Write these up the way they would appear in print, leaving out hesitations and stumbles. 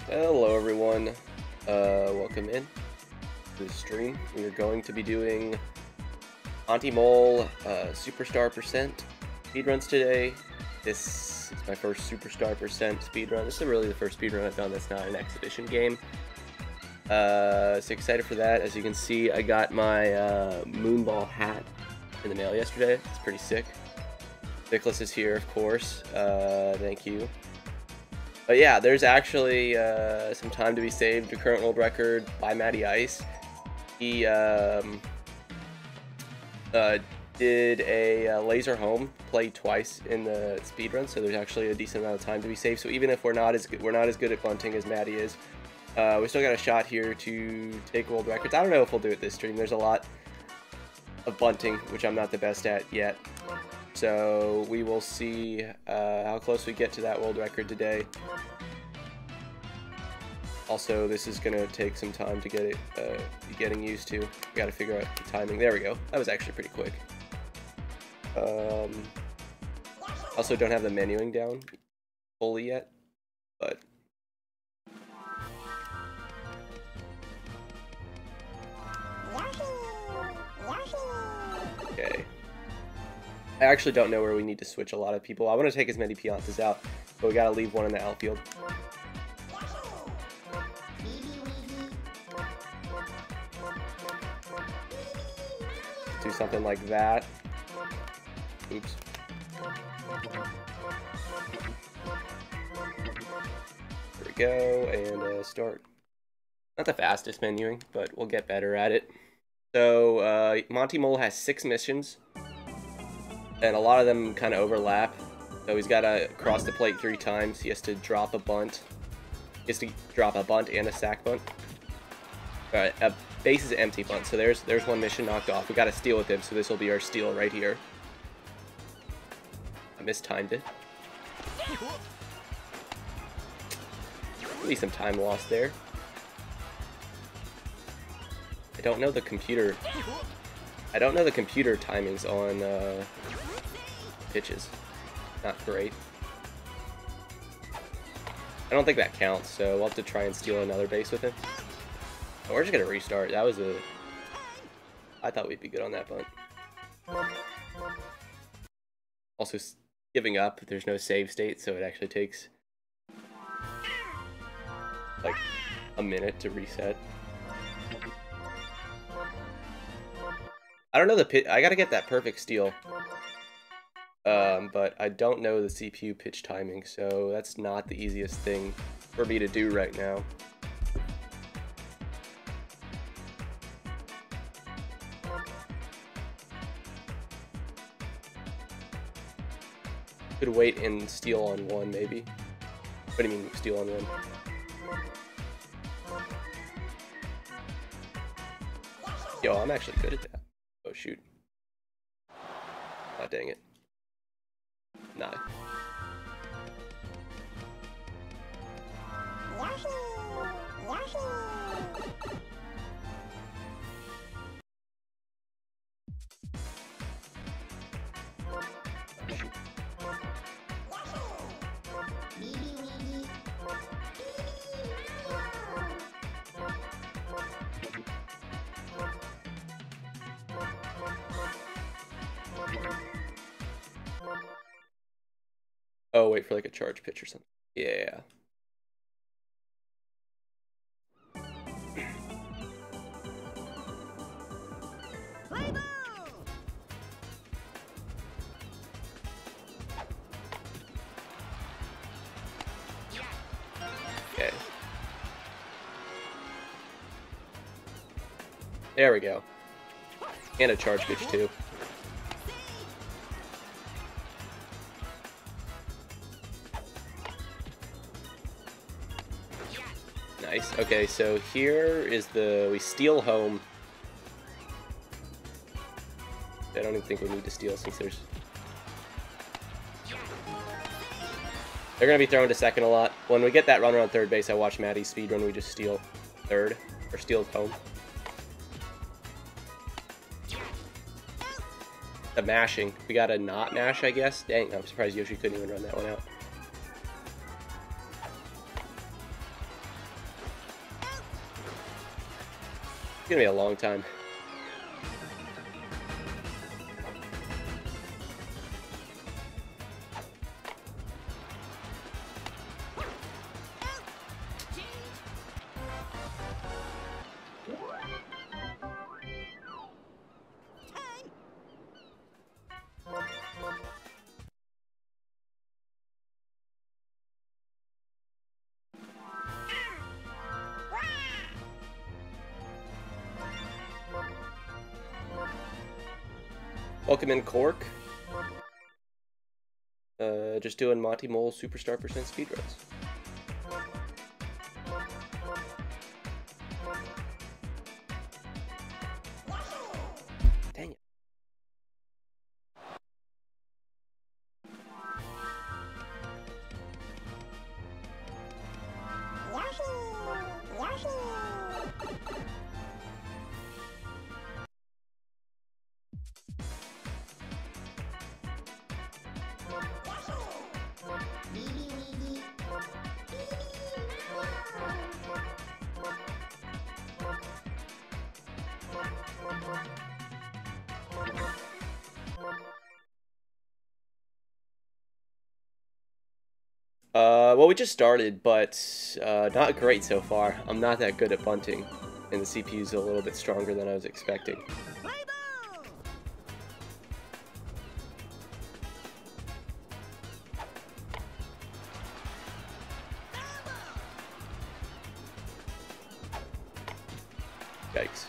Hello everyone, welcome in to the stream. We are going to be doing Monty Mole Superstar Percent speedruns today. This is my first Superstar Percent speedrun. This is really the first speedrun I've done that's not an exhibition game. So excited for that. As you can see, I got my Moonball hat in the mail yesterday. It's pretty sick. Nicholas is here, of course. Thank you. But yeah, there's actually some time to be saved. The current world record by Matty Ice. He did a laser home, played twice in the speedrun, so there's actually a decent amount of time to be saved. So even if we're not as good at bunting as Matty is, we still got a shot here to take world records. I don't know if we'll do it this stream. There's a lot of bunting, which I'm not the best at yet. So we will see how close we get to that world record today. Also, this is going to take some time to get it getting used to. We got to figure out the timing. There we go. That was actually pretty quick. Also, don't have the menuing down fully yet, but okay. I actually don't know where we need to switch a lot of people. I want to take as many Piantas out, but we gotta leave one in the outfield. Do something like that. Oops. There we go, and start. Not the fastest menuing, but we'll get better at it. So, Monty Mole has 6 missions. And a lot of them kind of overlap. So he's got to cross the plate 3 times. He has to drop a bunt. He has to drop a bunt and a sack bunt. Alright, a base is empty bunt. So there's one mission knocked off. We got to steal with him, so this will be our steal right here. I mistimed it. At least some time lost there. I don't know the computer. I don't know the computer timings on pitches. Not great. I don't think that counts, so we'll have to try and steal another base with him. Oh, we're just gonna restart. That was a... I thought we'd be good on that bunt. Also, giving up, there's no save state, so it actually takes like a minute to reset. I don't know the pitch. I gotta get that perfect steal. But I don't know the CPU pitch timing, so that's not the easiest thing for me to do right now. Could wait and steal on one, maybe. What do you mean, steal on one? Yo, I'm actually good at that. Oh, shoot. Oh, dang it. Nah. Oh, wait for like a charge pitch or something. Yeah. Okay. There we go. And a charge pitch too. Nice. Okay, so here is we steal home. I don't even think we need to steal since they're gonna be thrown to second a lot. When we get that runner on third base, I watch Matty's speedrun, we just steal third, or steal home. The mashing. We got a not mash, I guess. Dang, I'm surprised Yoshi couldn't even run that one out. gonna be a long time. Welcome in, Cork. Just doing Monty Mole Superstar % speedruns. Dang it. Well, we just started, but not great so far. I'm not that good at bunting, and the CPU's a little bit stronger than I was expecting. Yikes.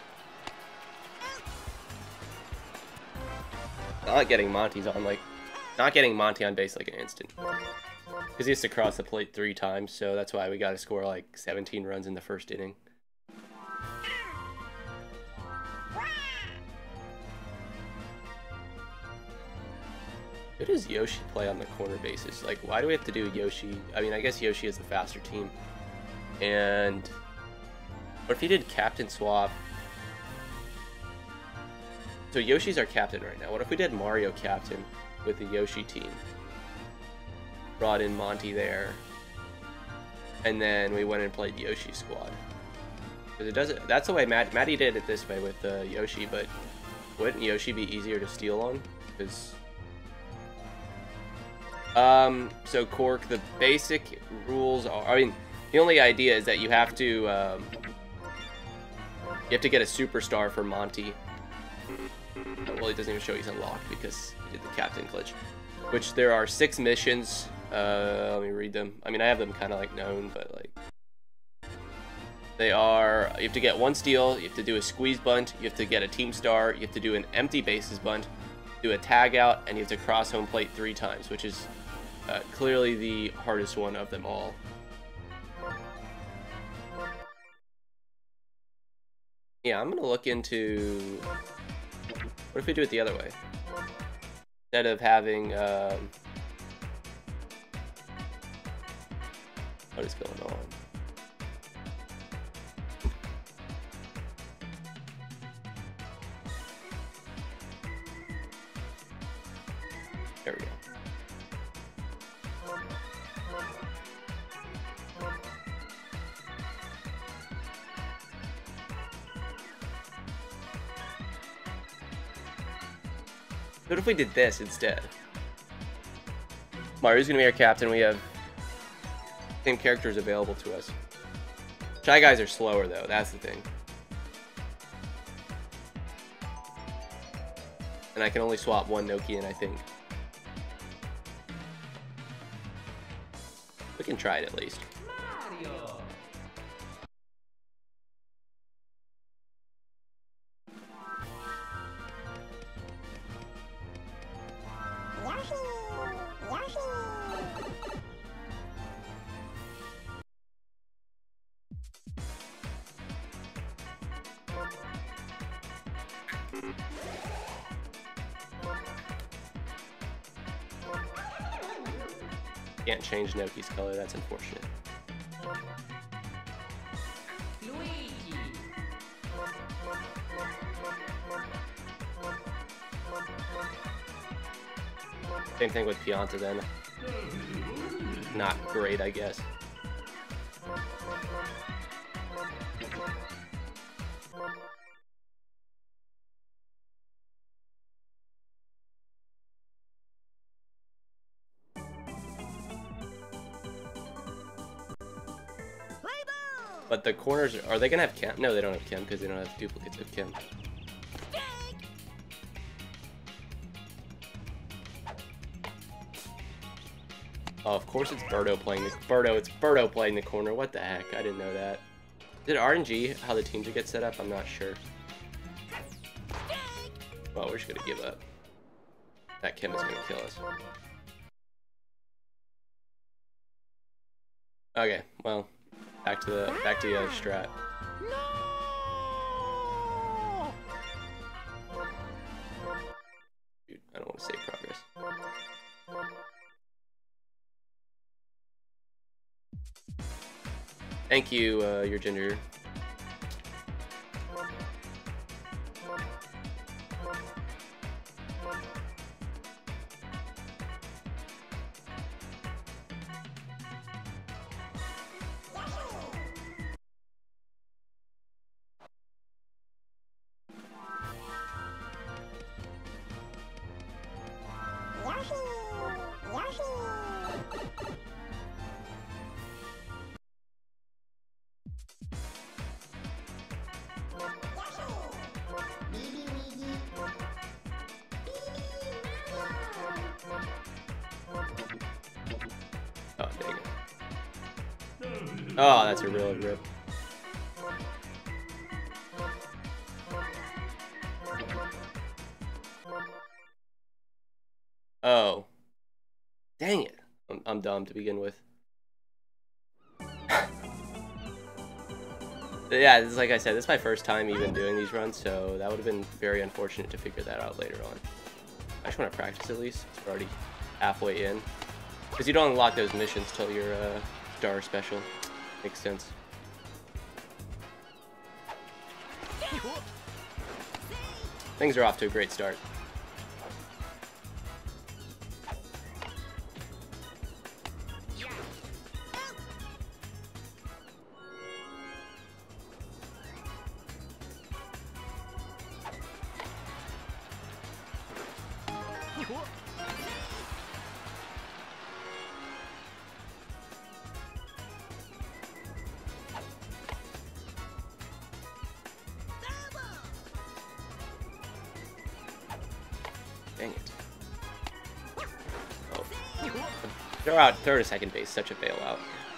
Not getting Monty's on, like, not getting Monty on base like an instant. Because he has to cross the plate 3 times, so that's why we got to score like 17 runs in the first inning. Who does Yoshi play on the corner bases? Like, why do we have to do Yoshi? I mean, I guess Yoshi is the faster team. And what if he did captain swap? So Yoshi's our captain right now. What if we did Mario captain with the Yoshi team? Brought in Monty there, and then we went and played Yoshi squad. Because it doesn't. That's the way Matty did it this way with Yoshi, but wouldn't Yoshi be easier to steal on? Because so Cork, the basic rules are. I mean, the only idea is that you have to get a superstar for Monty. Well, he doesn't even show he's unlocked because he did the captain glitch. Which there are 6 missions. Let me read them. I mean, I have them kind of like known, but like they are, you have to get 1 steal, you have to do a squeeze bunt, you have to get a team star, you have to do an empty bases bunt, do a tag out, and you have to cross home plate 3 times, which is clearly the hardest one of them all. Yeah, I'm gonna look into, what if we do it the other way? Instead of having what is going on? There we go. What if we did this instead? Mario's gonna be our captain. We have same characters available to us. Shy Guys are slower though, that's the thing. And I can only swap 1 Nokian, I think. We can try it at least. Mario. Can't change Noki's color, that's unfortunate. Luigi. Same thing with Pianta then. Not great, I guess. But the corners, are they gonna have chem? No, they don't have chem because they don't have duplicates of chem. Oh, of course it's Birdo playing the it's Birdo playing the corner. What the heck? I didn't know that. Did RNG how the teams would get set up? I'm not sure. Well, we're just gonna give up. That chem is gonna kill us. Okay, well, back to the other strat. Dude, I don't want to save progress. Thank you, your ginger. Oh, dang it. Oh, that's a real rip. Oh. Dang it. I'm dumb to begin with. Yeah, it's like I said, this is my first time even doing these runs, so that would have been very unfortunate to figure that out later on. I just want to practice at least. We're already halfway in. Because you don't unlock those missions till your star special. Makes sense. Things are off to a great start. Dang it. Oh. Throw out third to second base, such a bailout.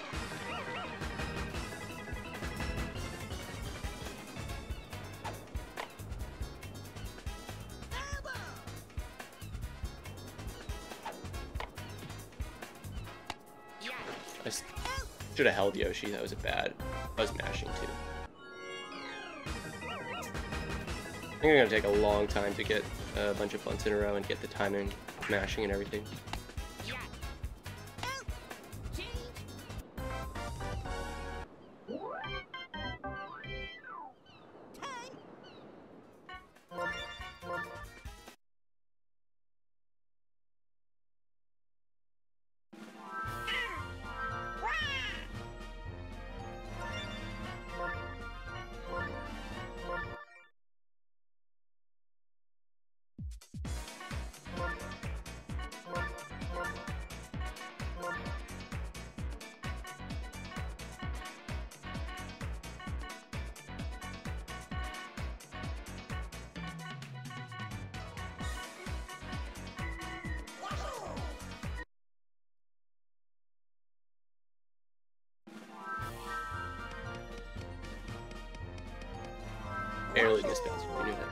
I should have held Yoshi, that was bad. I was mashing too. I think it's gonna take a long time to get a bunch of bunts in a row and get the timing, mashing and everything. Barely missed bounce. We knew that.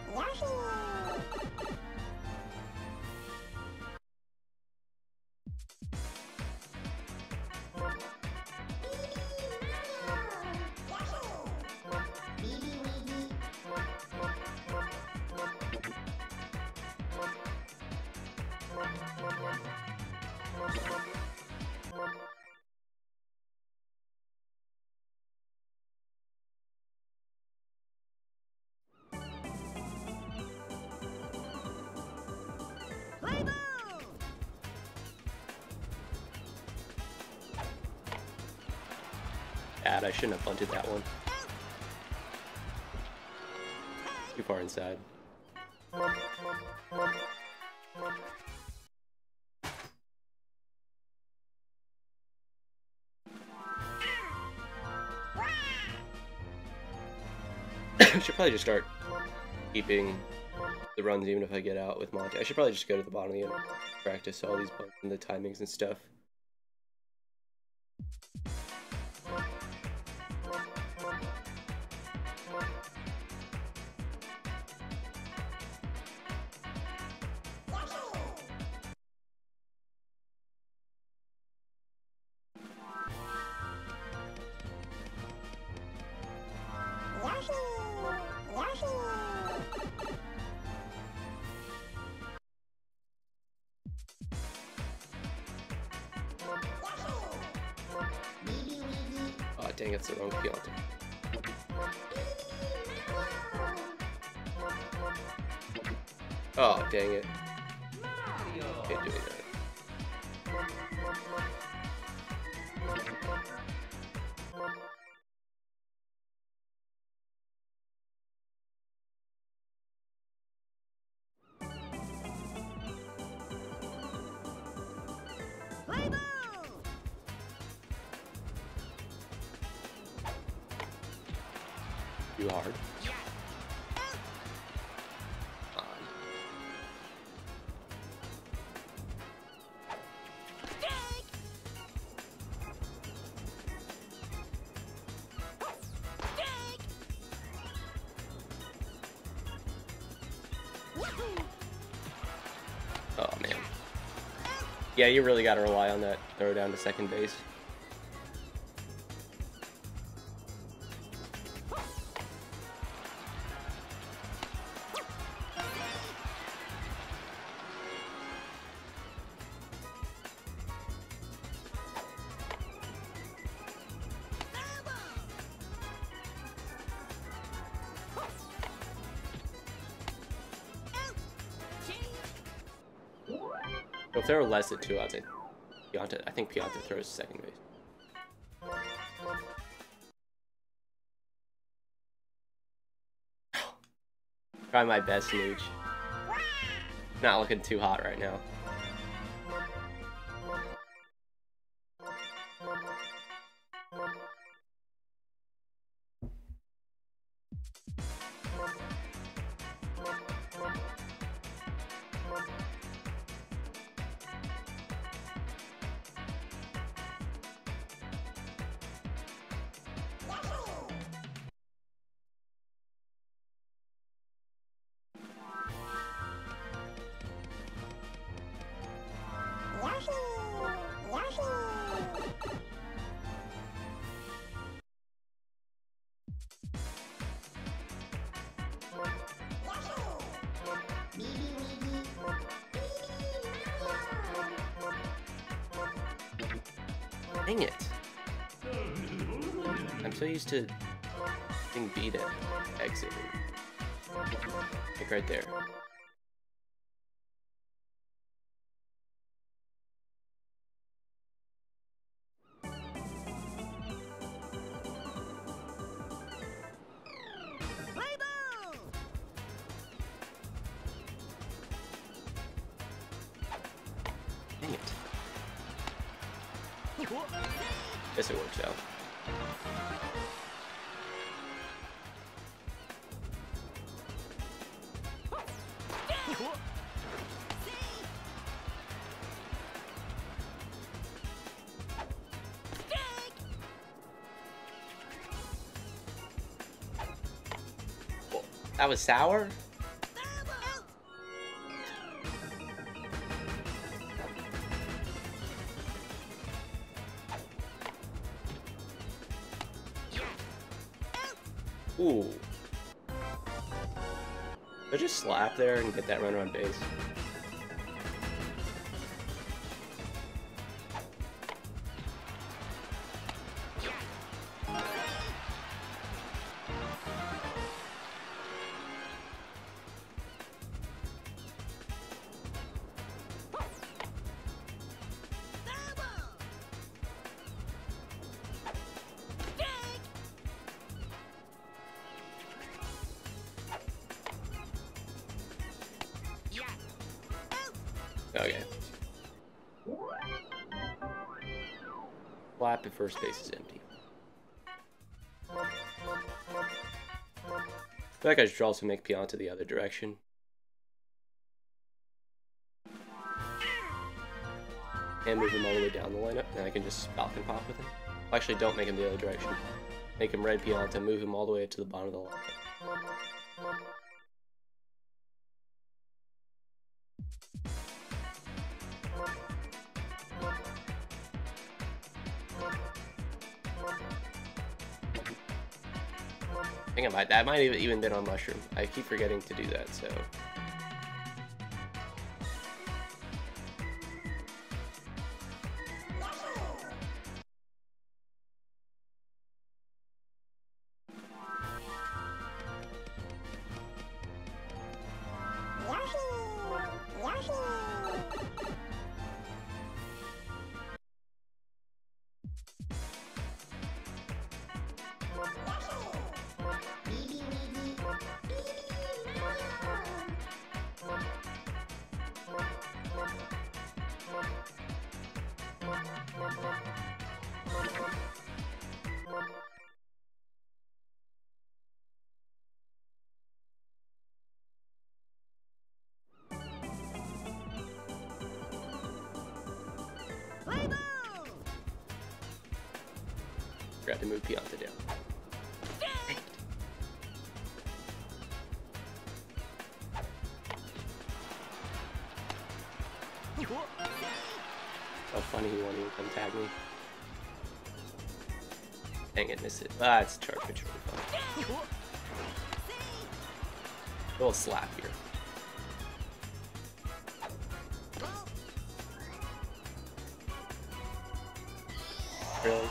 Bad, I shouldn't have bunted that one. Too far inside. I should probably just start keeping the runs even if I get out with Monty. I should probably just go to the bottom of the end and practice all these buttons and the timings and stuff. Oh, dang, it's the wrong Pianta. Oh, dang it. Can't do that. Too hard. Oh man. Yeah, you really gotta rely on that throw down to second base. If there were less than 2 outs, I think Pianta throws second base. Try my best, Nooch. Not looking too hot right now. Dang it. I'm so used to being beat at exit. Like right there. Dang it. Guess it works out. Well, that was sour? Ooh. Did I just slap there and get that runner on base? Okay. Flap at first base is empty. I feel like I should also make Pianta the other direction. And move him all the way down the lineup, and I can just Falcon Pop with him. Actually, don't make him the other direction. Make him red Pianta, move him all the way to the bottom of the lineup. I think that might have even been on Mushroom. I keep forgetting to do that, so. Forgot to move Pianta down. Oh, funny, he won't even come tag me. Dang it, miss it. Ah, it's charge pitch really fun. A little slap here. Really?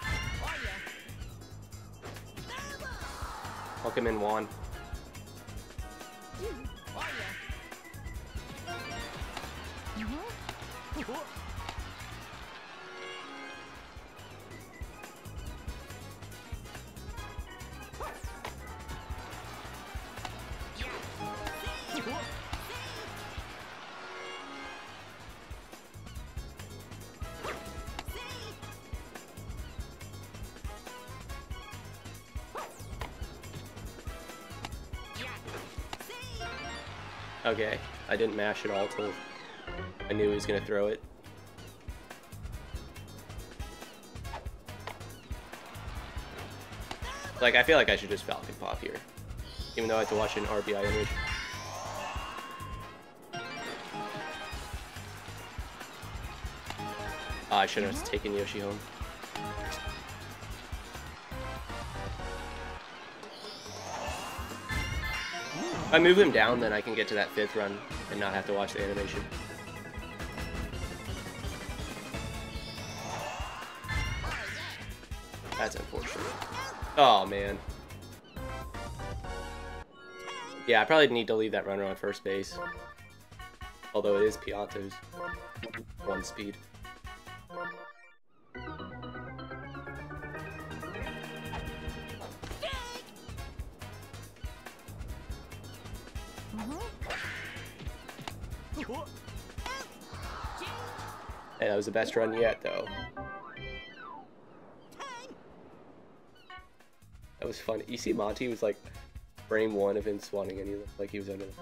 Welcome in, Juan. Okay, I didn't mash at all till I knew he was gonna throw it. Like, I feel like I should just Falcon Pop here, even though I have to watch an RBI image. Oh, I should have taken Yoshi home. If I move him down, then I can get to that 5th run and not have to watch the animation. That's unfortunate. Oh, man. Yeah, I probably need to leave that runner on first base. Although it is Pianta's 1 speed. Hey, that was the best run yet, though. That was fun. You see Monty was like frame 1 of him swanning and he looked like he was under the...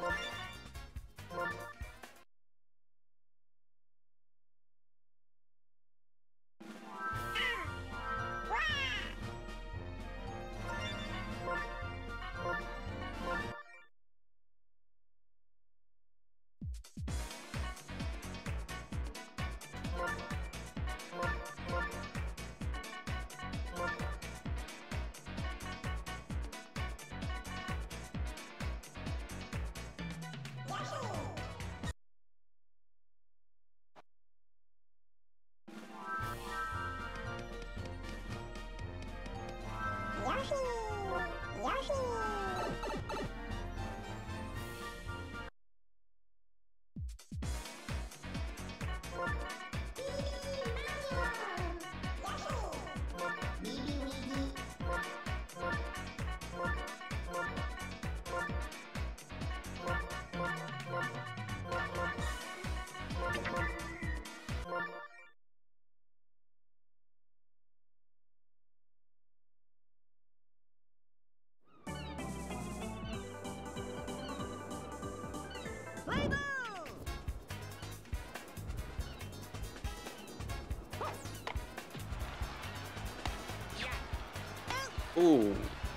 Ooh.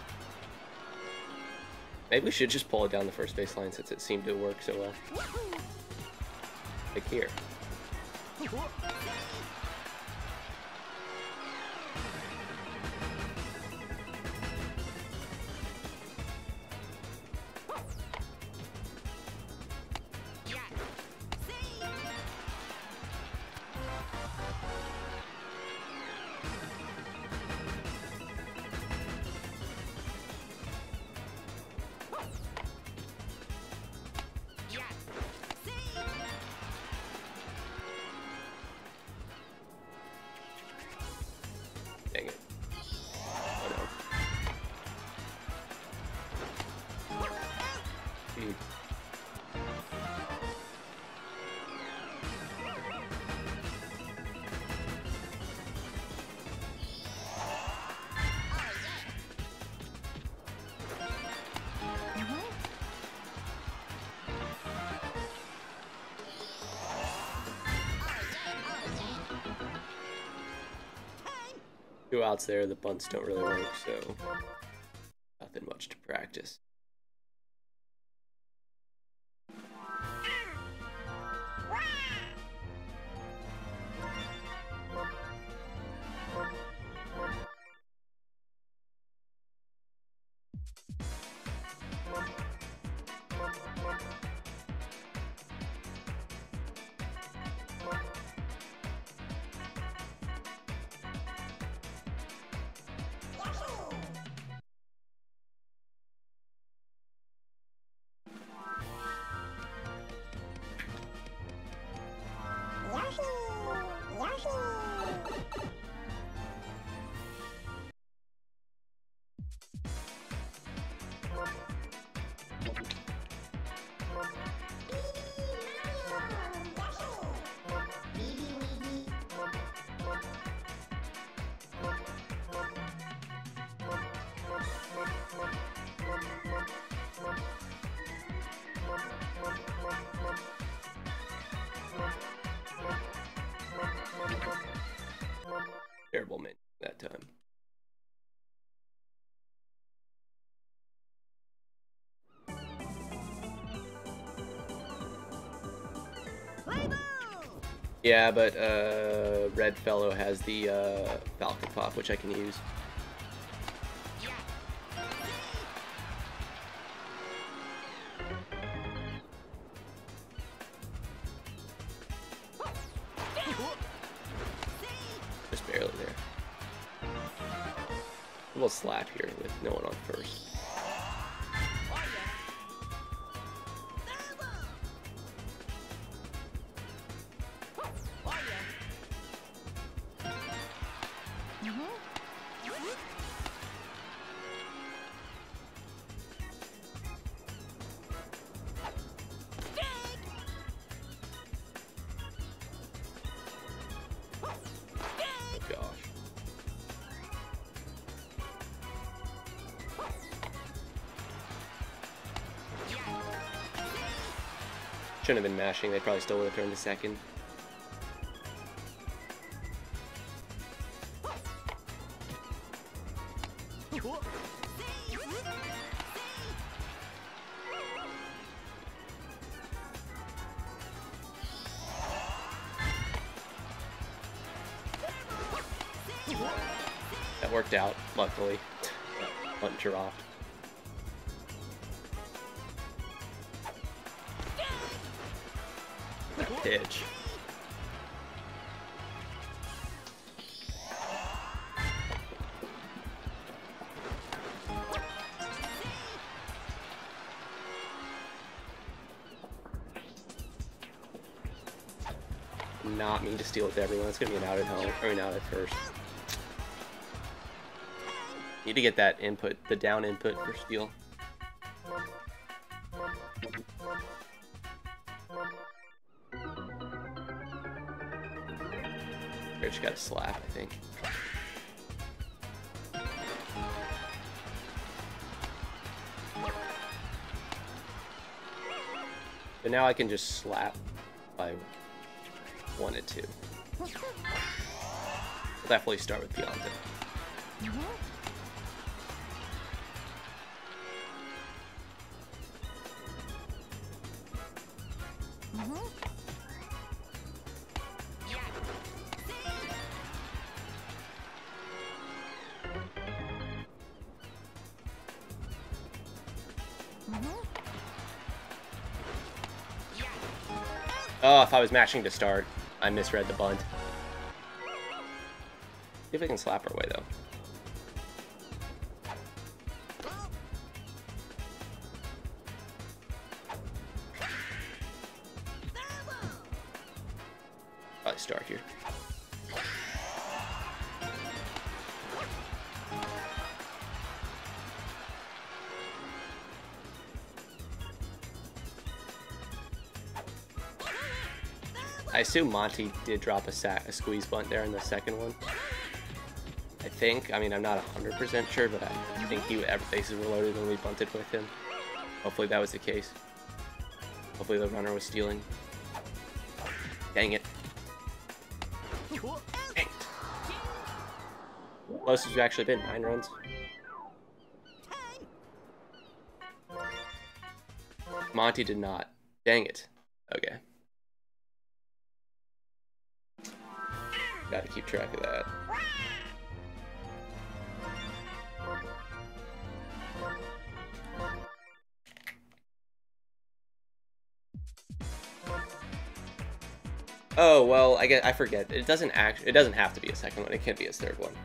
Maybe we should just pull it down the first baseline since it seemed to work so well. Like here. Dang it. Oh no. Two outs there, the bunts don't really work, so nothing much to practice. Terrible menu that time. Yeah, but Red Fellow has the Falcon Pop, which I can use. Just barely there. A little slap here with no one on first. Shouldn't have been mashing, they probably still would have turned to second. That worked out, luckily. Bunt dropped. Pitch. Not mean to steal with everyone. It's gonna be an out at home, or an out at first. Need to get that input, the down input for steal. Just got a slap, I think. But now I can just slap if I wanted to. I'll definitely start with Pianta. Oh, if I was mashing to start, I misread the bunt. See if I can slap our way, though. Probably start here. I assume Monty did drop a squeeze bunt there in the second one. I think. I mean, I'm not 100% sure, but I think bases were loaded when we bunted with him. Hopefully that was the case. Hopefully the runner was stealing. Dang it. Dang it. Closest we've actually been, 9 runs. Monty did not. Dang it. Okay. Gotta keep track of that. Oh, well, I forget. It doesn't have to be a second one. It can be a third one.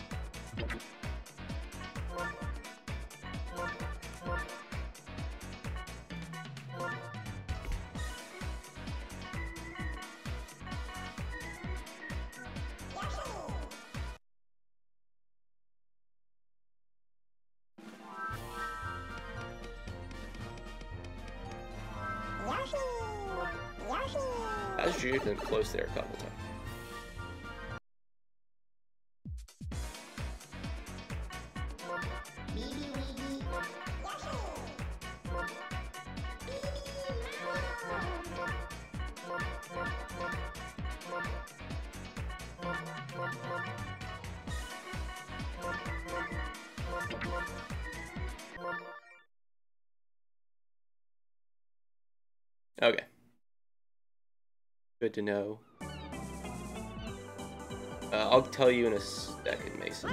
You've been close there a couple times. Okay. Good to know. I'll tell you in a second, Mason.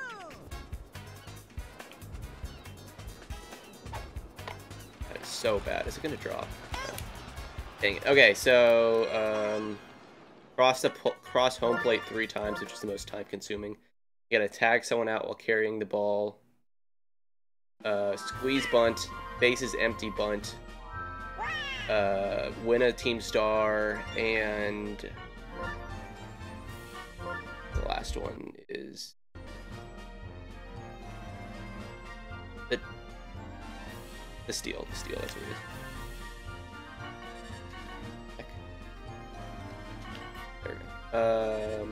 That is so bad. Is it gonna drop? No. Dang it. Okay, so cross home plate 3 times, which is the most time consuming. You gotta tag someone out while carrying the ball. Squeeze bunt, bases empty bunt. Win a team star, and the last one is the steal. That's what it is. There we go.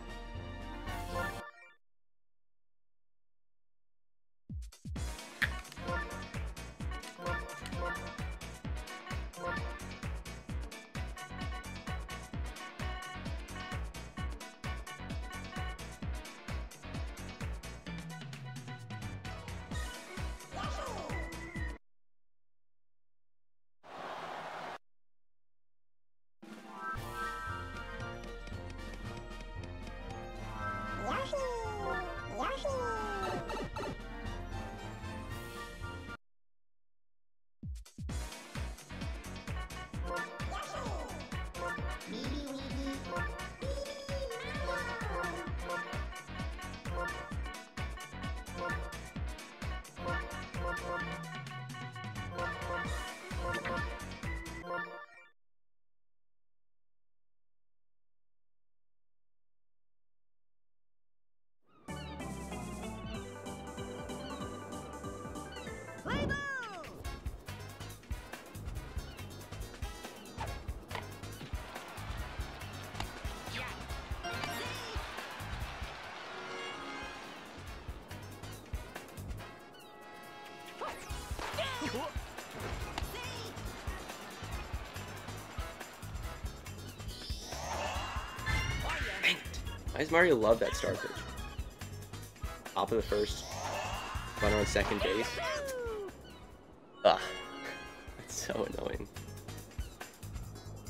Why does Mario love that star pitch? Top of the first, runner on second base. Ugh, that's so annoying.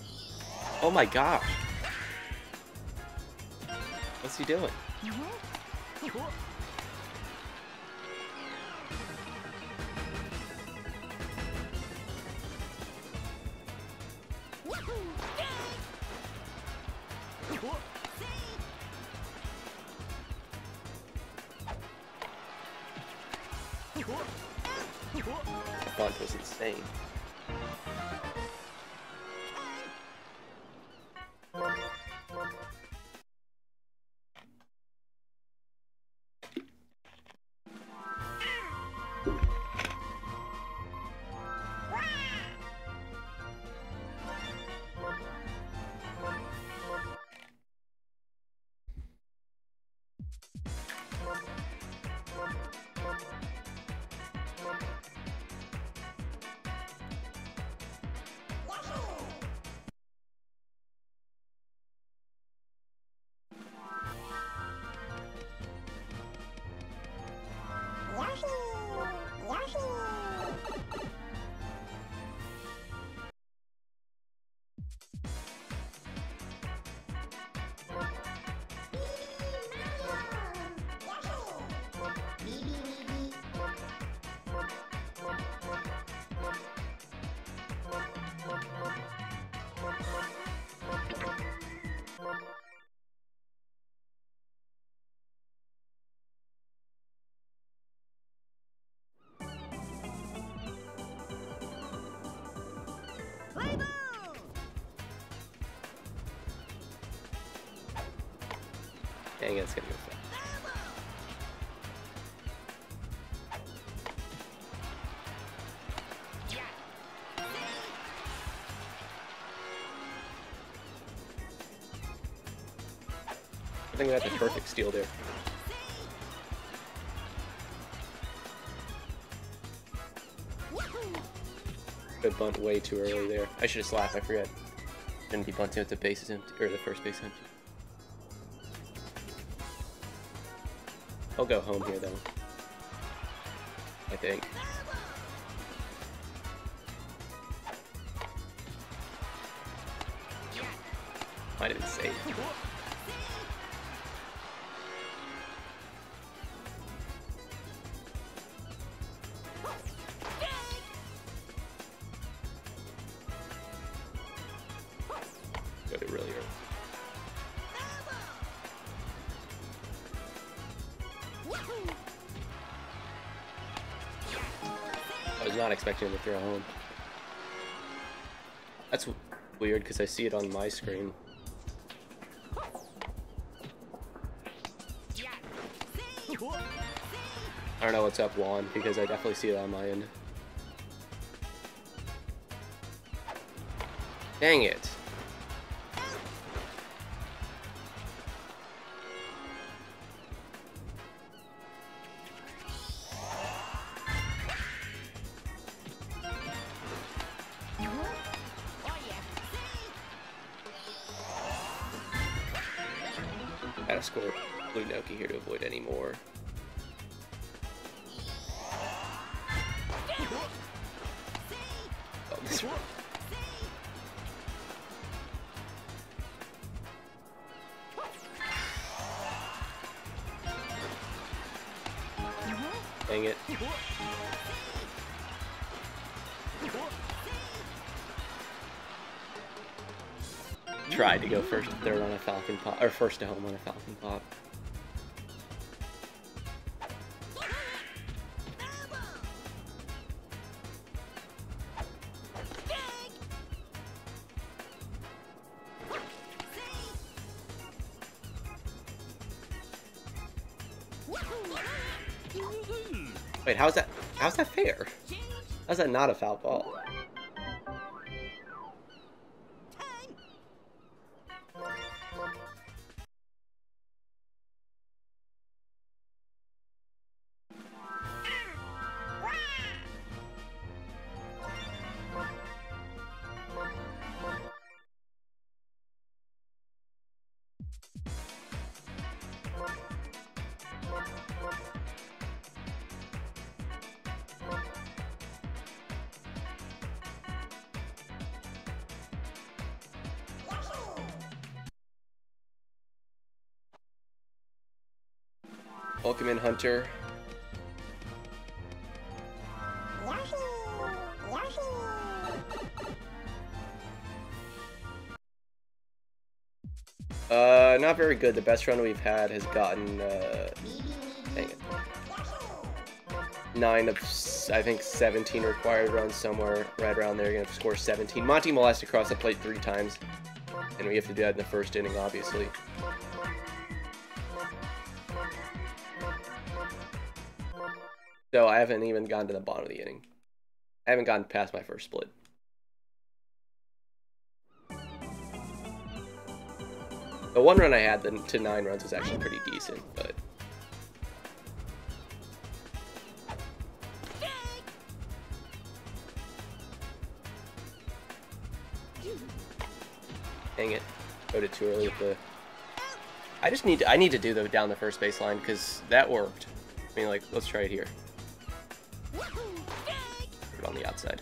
Oh my gosh. What's he doing? The font was insane. Dang it, it's gonna go fast. I think we got the perfect steal there. Good bunt way too early there. I should have slapped, I forget. Shouldn't be bunting with the bases empty, or the first base empty. I'll go home here though. I think. Might have been safe. Got it really early. I was not expecting him to throw home. That's weird because I see it on my screen. I don't know what's up, Juan, because I definitely see it on my end. Dang it. Gotta score Blue Noki here to avoid any more. Oh, this one. Dang it. Tried to go first to third on a Falcon Pop, or first to home on a Falcon Pop. Wait, how's that fair? How's that not a foul ball? Welcome in, Hunter. Not very good. The best run we've had has gotten, dang it, 9 of, I think, 17 required runs, somewhere right around there. You're gonna score 17. Monty Mole has to cross the plate 3 times, and we have to do that in the first inning, obviously. So I haven't even gotten to the bottom of the inning. I haven't gotten past my first split. The one run I had to 9 runs was actually pretty decent, but... Dang it. Go to too early with the... I need to do the down the first baseline, because that worked. I mean, like, let's try it here. Put it on the outside.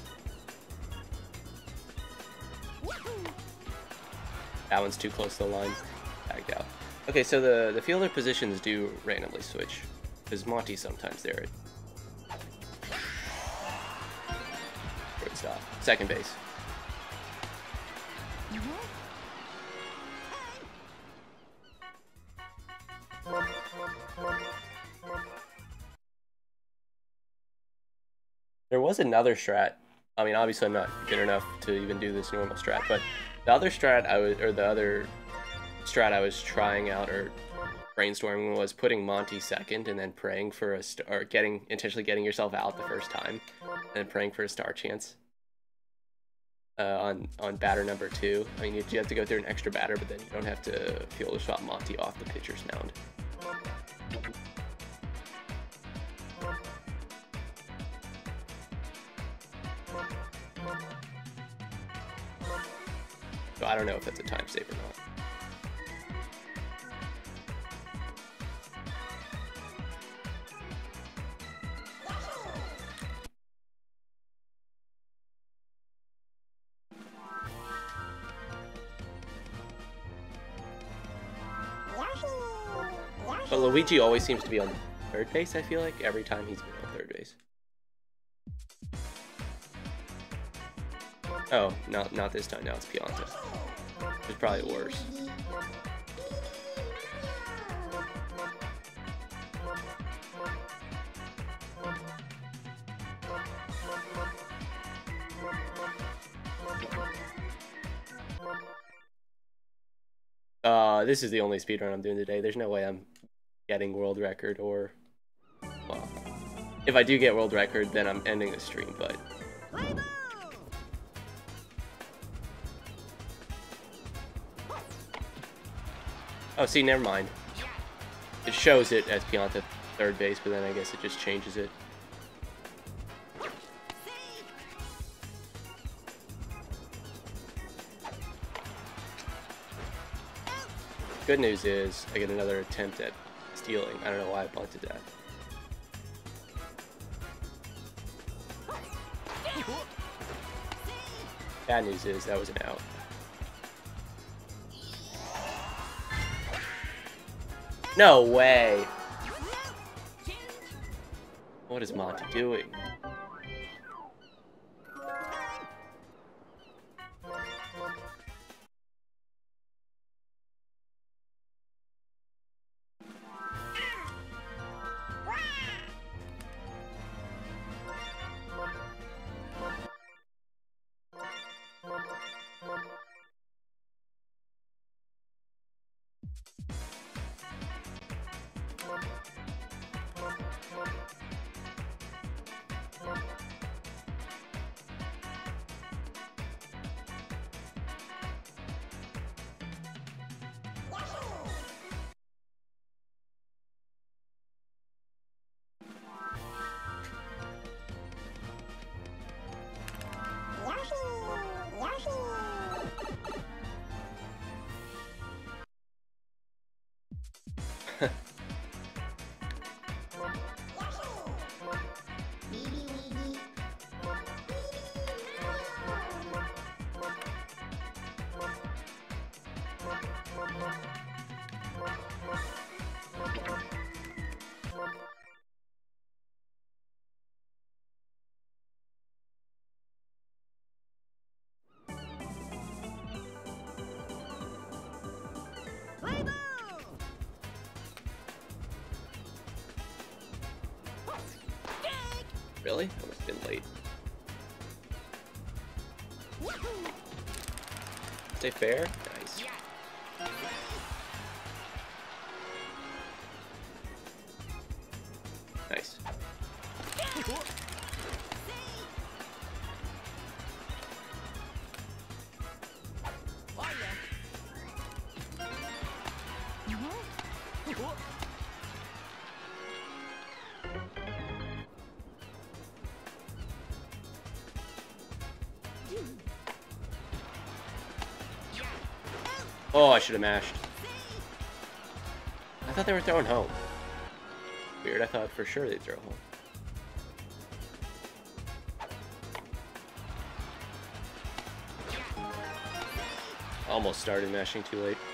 That one's too close to the line. Tagged out. Okay, so the fielder positions do randomly switch. Because Monty's sometimes there. Shortstop. Second base. There was another strat. I mean, obviously I'm not good enough to even do this normal strat, but the other strat I was trying out or brainstorming was putting Monty second and then praying for a or intentionally getting yourself out the first time, and then praying for a star chance. On batter number 2. I mean, you have to go through an extra batter, but then you don't have to fielder swap Monty off the pitcher's mound. So I don't know if that's a time save or not. But Luigi always seems to be on third base, I feel like, every time he's been on third base. Oh, not this time, now it's Pianta. It's probably worse. This is the only speedrun I'm doing today. There's no way I'm getting world record, or... Well, if I do get world record, then I'm ending the stream, but... Oh, see, never mind. It shows it as Pianta third base, but then I guess it just changes it. Good news is I get another attempt at stealing. I don't know why I bunted that. Bad news is that was an out. No way! What is Monty doing? Really? I must have been late. Stay fair? Nice. Nice. Oh, I should have mashed. I thought they were throwing home. Weird, I thought for sure they'd throw home. Almost started mashing too late.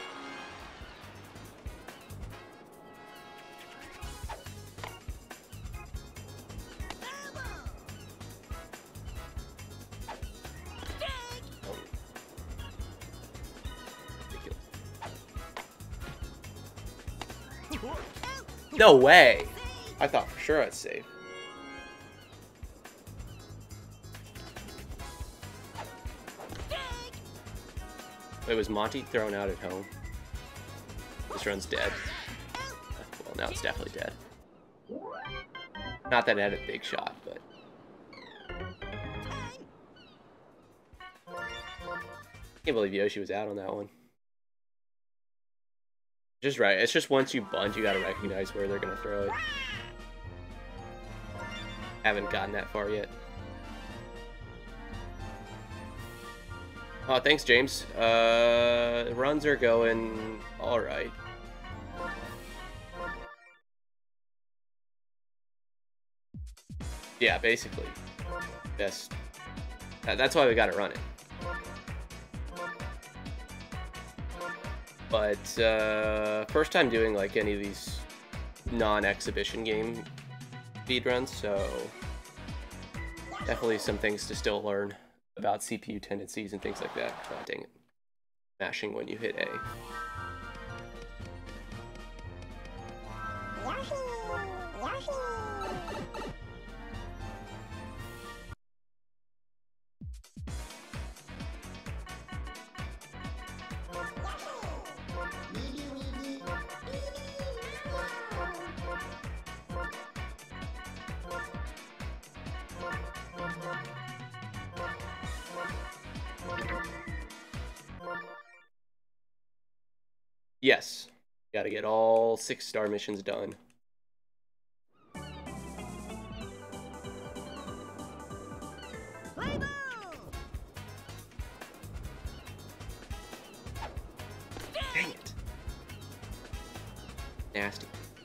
No way! I thought for sure I'd save. Wait, was Monty thrown out at home? This run's dead. Well, now it's definitely dead. Not that it had a big shot, but... Can't believe Yoshi was out on that one. Just right. It's just once you bunt, you gotta recognize where they're gonna throw it. Haven't gotten that far yet. Oh, thanks, James. Runs are going all right. Yeah, basically. Best. That's why we gotta run it. But first time doing like any of these non-exhibition game speedruns, so definitely some things to still learn about CPU tendencies and things like that. Oh, dang it. Mashing when you hit A. Yes. Gotta get all 6-star missions done. Dang it. Nasty.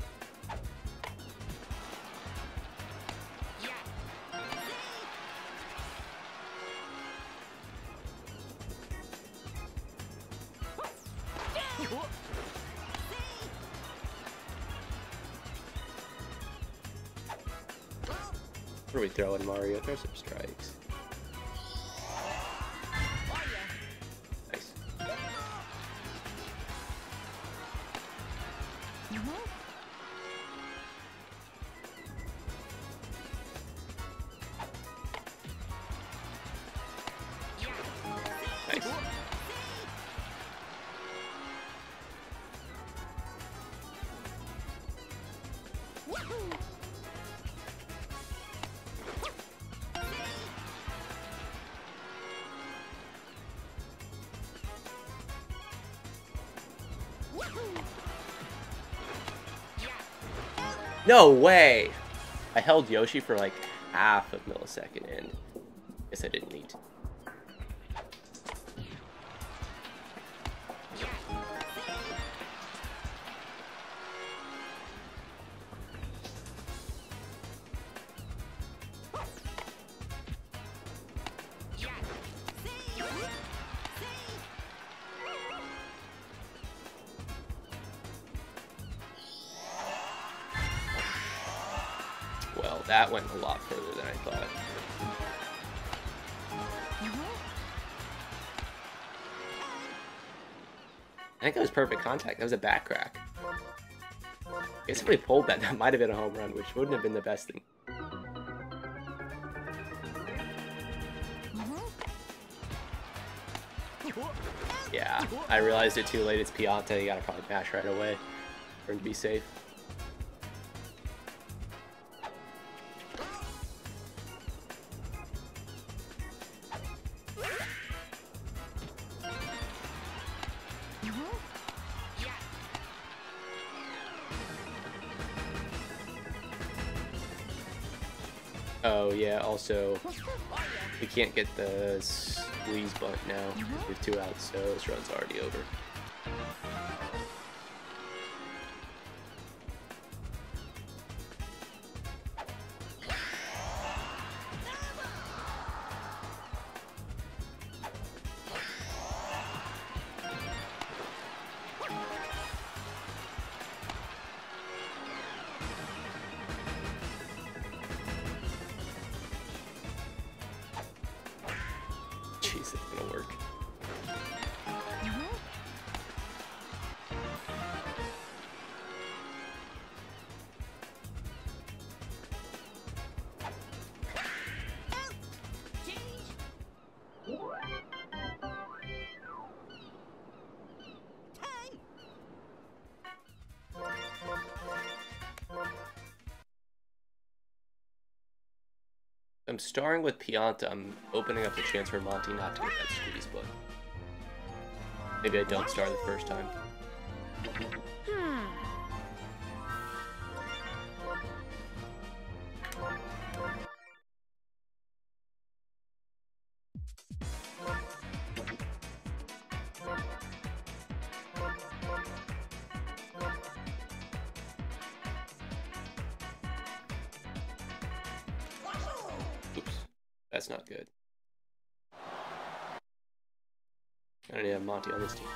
What are we throwing, Mario? Throw some strikes. Nice. Nice. No way! I held Yoshi for like half a millisecond and guess I didn't need to. Well, that went a lot further than I thought. I think that was perfect contact. That was a back crack. I guess if we pulled that, that might have been a home run, which wouldn't have been the best thing. Yeah, I realized it too late. It's Pianta. You gotta probably mash right away for him to be safe. Oh yeah, also, we can't get the squeeze button now with 2 outs, so this run's already over. Jeez, it's gonna work. I'm starring with Pianta. I'm opening up the chance for Monty not to get that squeeze, but maybe I don't star the first time. Oops, that's not good. I need to have Monty on this team.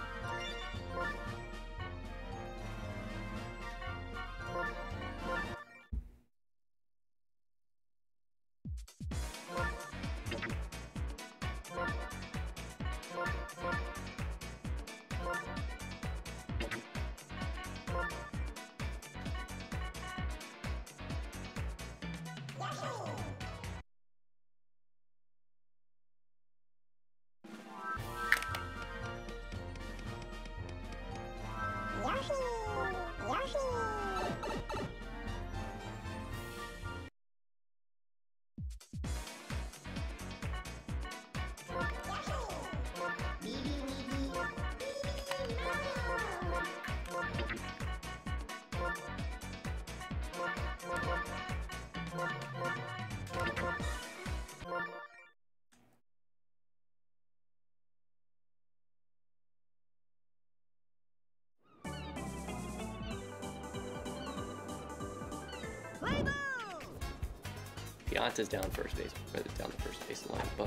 Pianta's down first base, down the first base line, but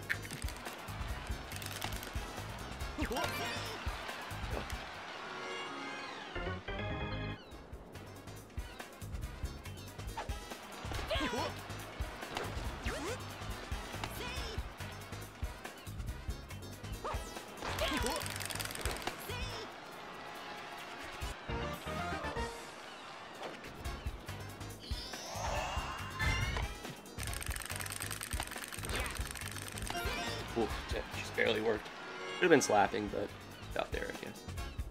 oof, that just barely worked. Could have been slapping, but out there, I guess.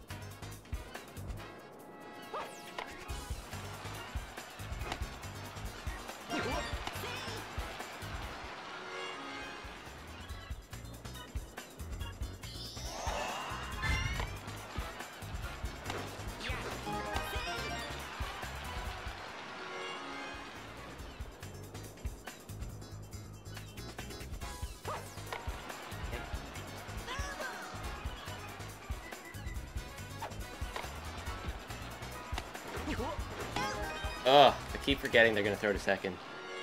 Ugh, I keep forgetting they're gonna throw to second.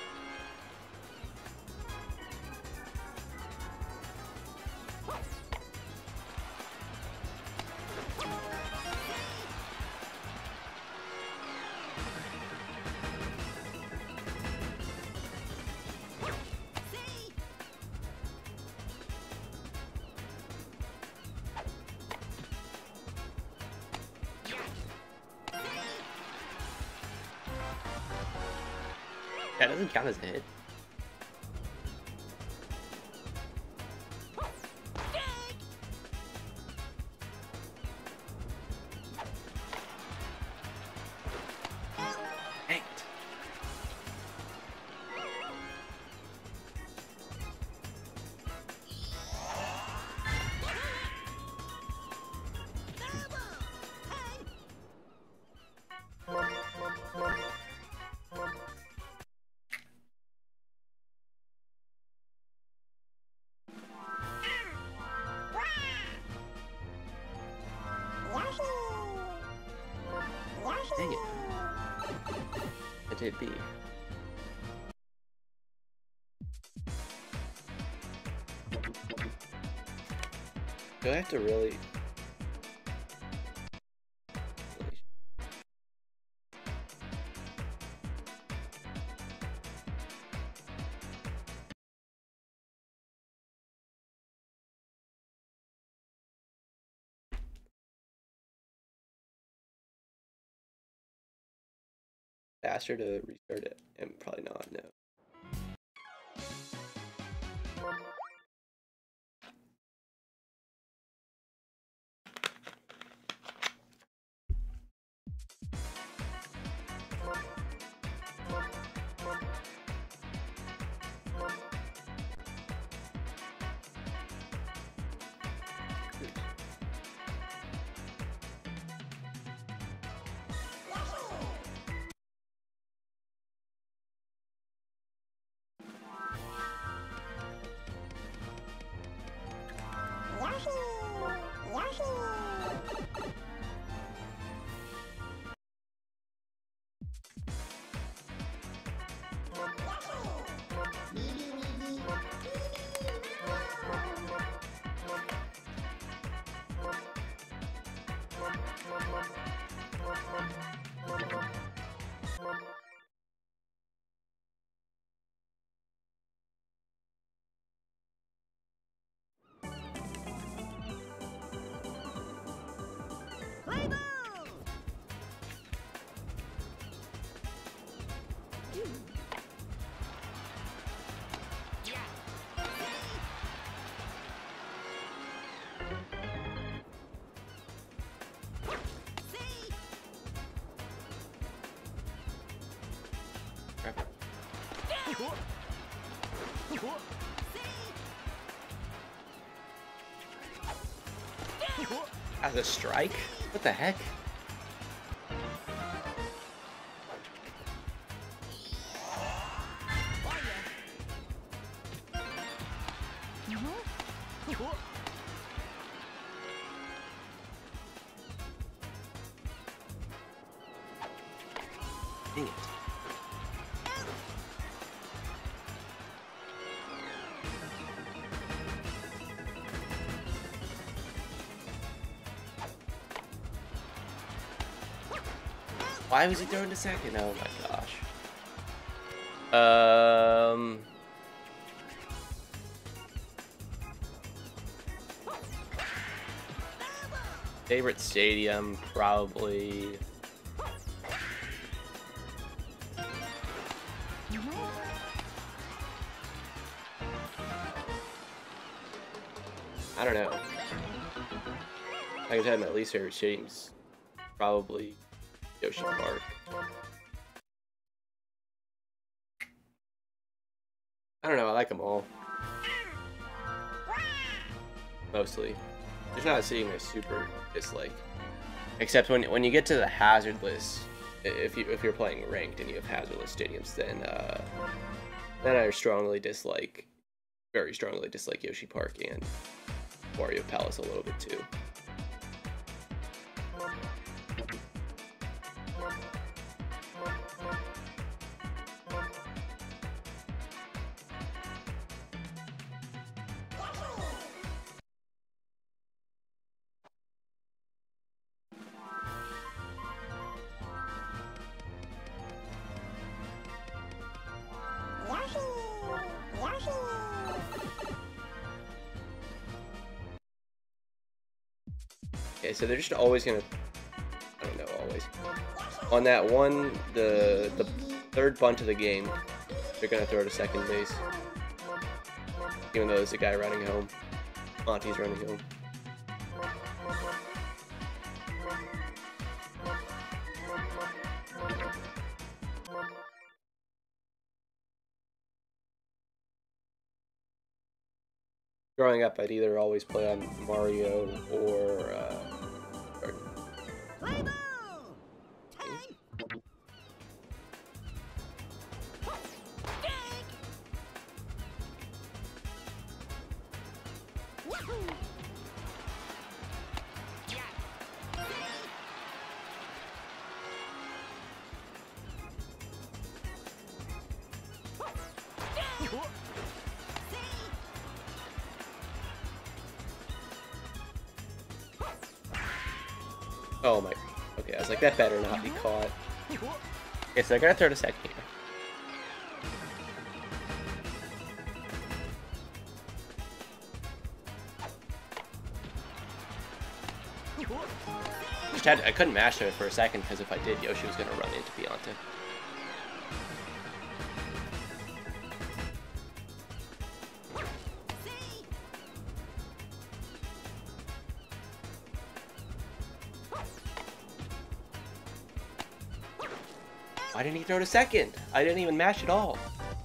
That doesn't count as a hit. could it be? Do I have to really... Faster to restart it? And probably not, no. As a strike? What the heck? Dang it. Why was he throwing the second? Oh my gosh. Favorite stadium, probably. I don't know. I can tell my least favorite stadium's probably Yoshi Park. I don't know, I like them all. Mostly. There's not a stadium I super dislike. Except when you get to the hazardless, if you're playing ranked and you have hazardless stadiums, then I strongly dislike, very strongly dislike Yoshi Park and Wario Palace a little bit too. Okay, so they're just always gonna, I don't know, always. On that one, the third bunt of the game, they're gonna throw to second base. Even though there's a guy running home. Monty's running home. Growing up, I'd either always play on Mario or Oh my. Okay, I was like, that better not be caught. Okay, so I gotta throw it a second here. I couldn't mash it for a second because if I did, Yoshi was gonna run into Beyonce. Why didn't he throw it a second? I didn't even mash at all.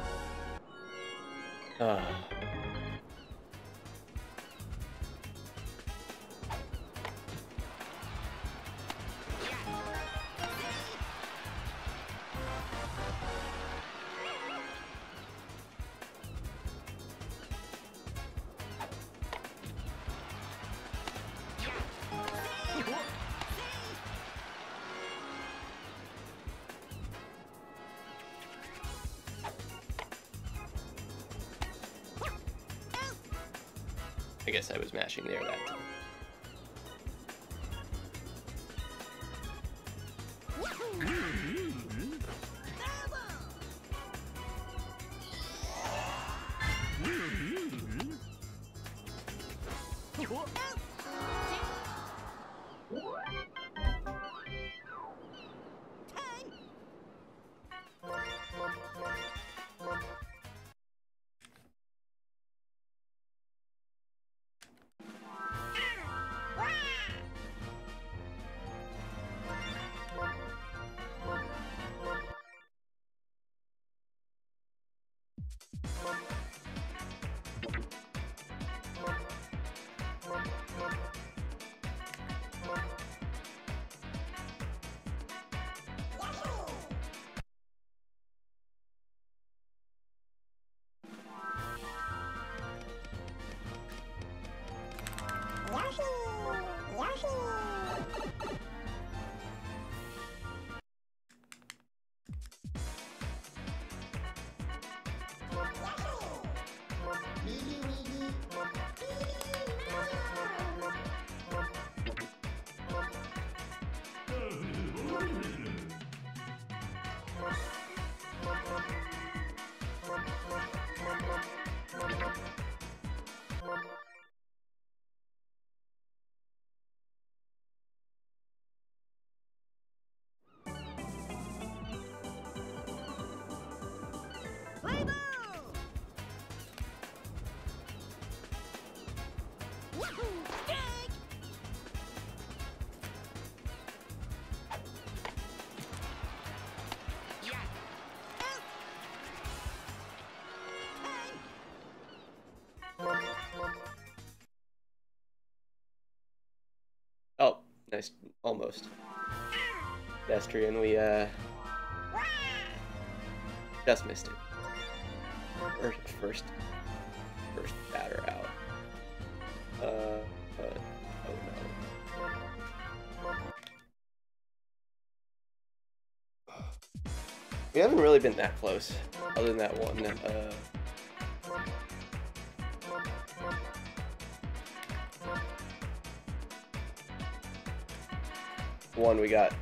I guess I was mashing there that time. Oh, nice. Almost. Pedestrian, we, just missed it. First batter out. Oh no. We haven't really been that close, other than that one, one we got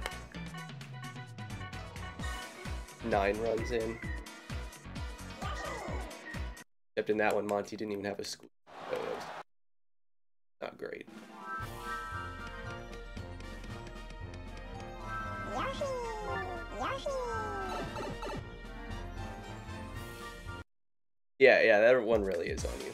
9 runs in. Except in that one, Monty didn't even have a squeak, so it was not great. Yeah, that one really is on you.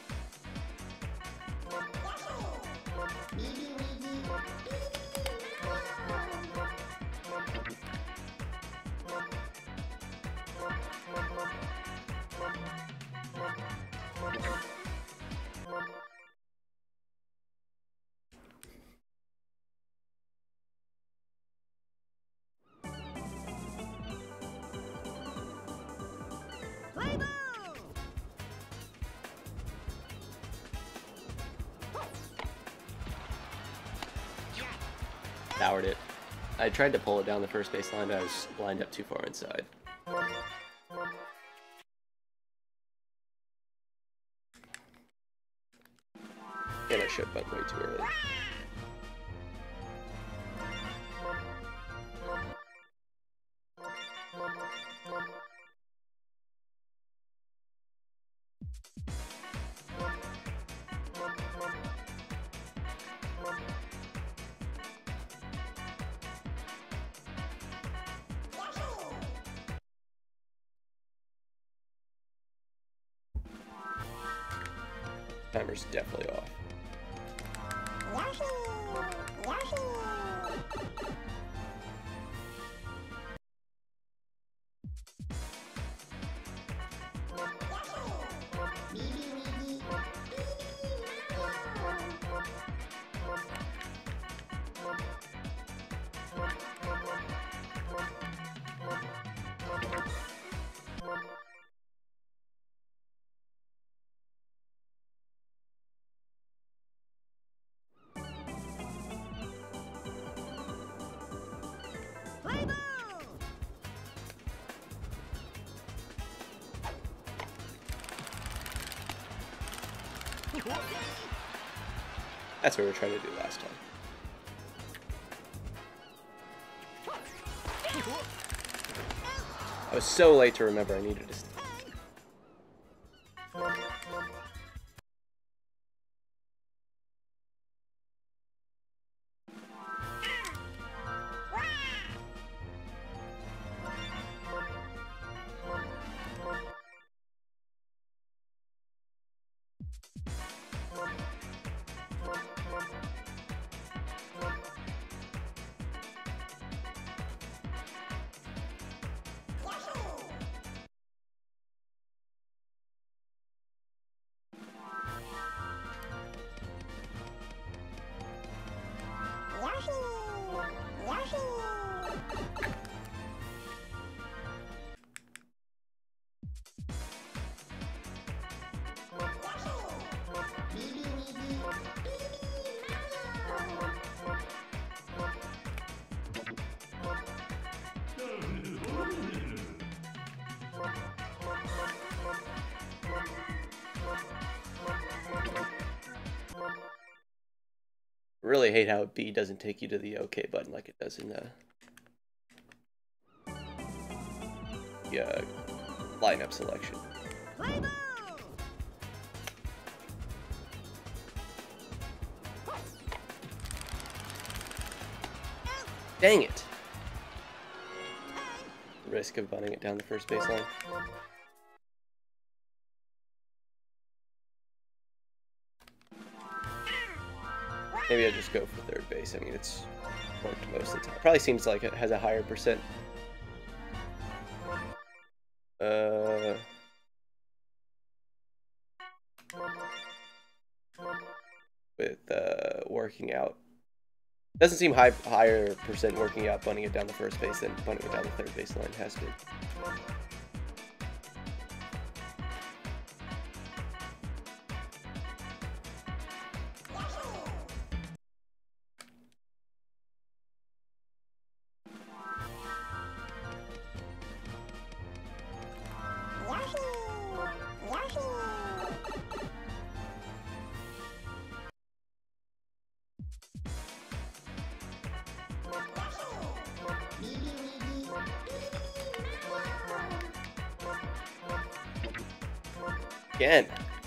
Soured it. I tried to pull it down the first base line, but I was lined up too far inside. And I should bunt way too early. Timer's definitely off. That's what we were trying to do last time. I was so late to remember I needed to stay. Really hate how B doesn't take you to the OK button like it does in the lineup selection. Dang it! Risk of bunting it down the first baseline. Maybe I just go for third base. I mean, it's worked most of the time. Probably seems like it has a higher percent. With working out. Doesn't seem higher percent working out bunting it down the first base than bunting it down the third baseline has been. Again.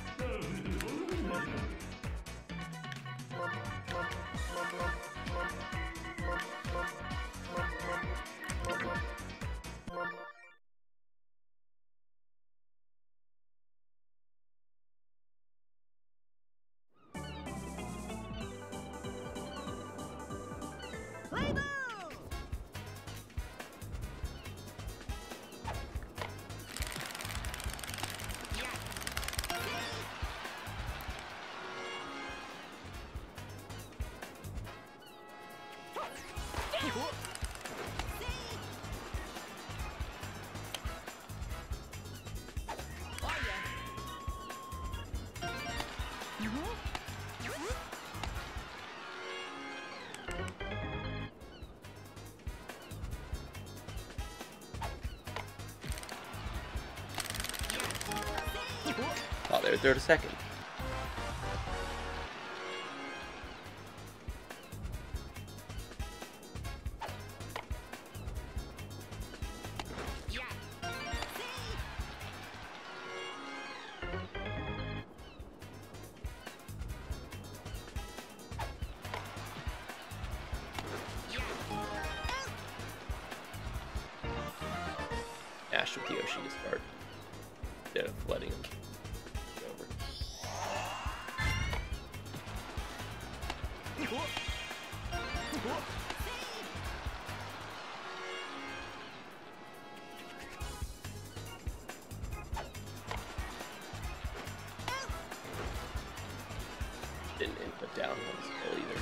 Oh, there's third a second. Ash with Yoshi to start instead of letting him go over. Didn't input down once either.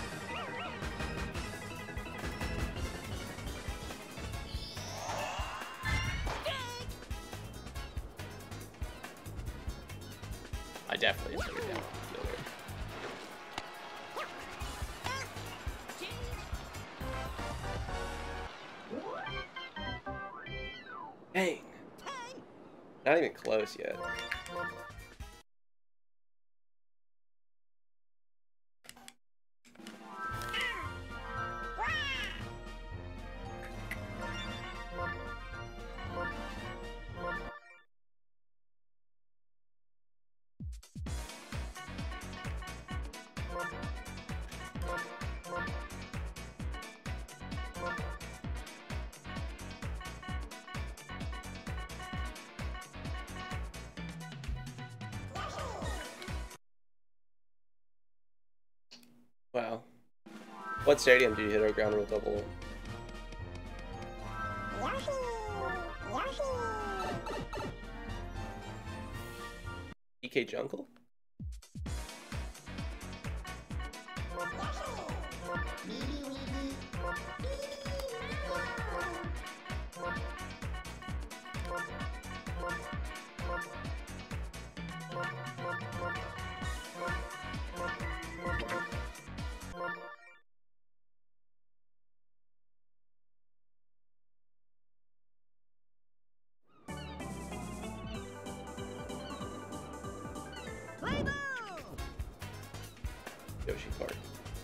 I definitely took it down. Dang. Not even close yet. Wow. What stadium did you hit our ground rule double? DK Jungle? Yoshi Park.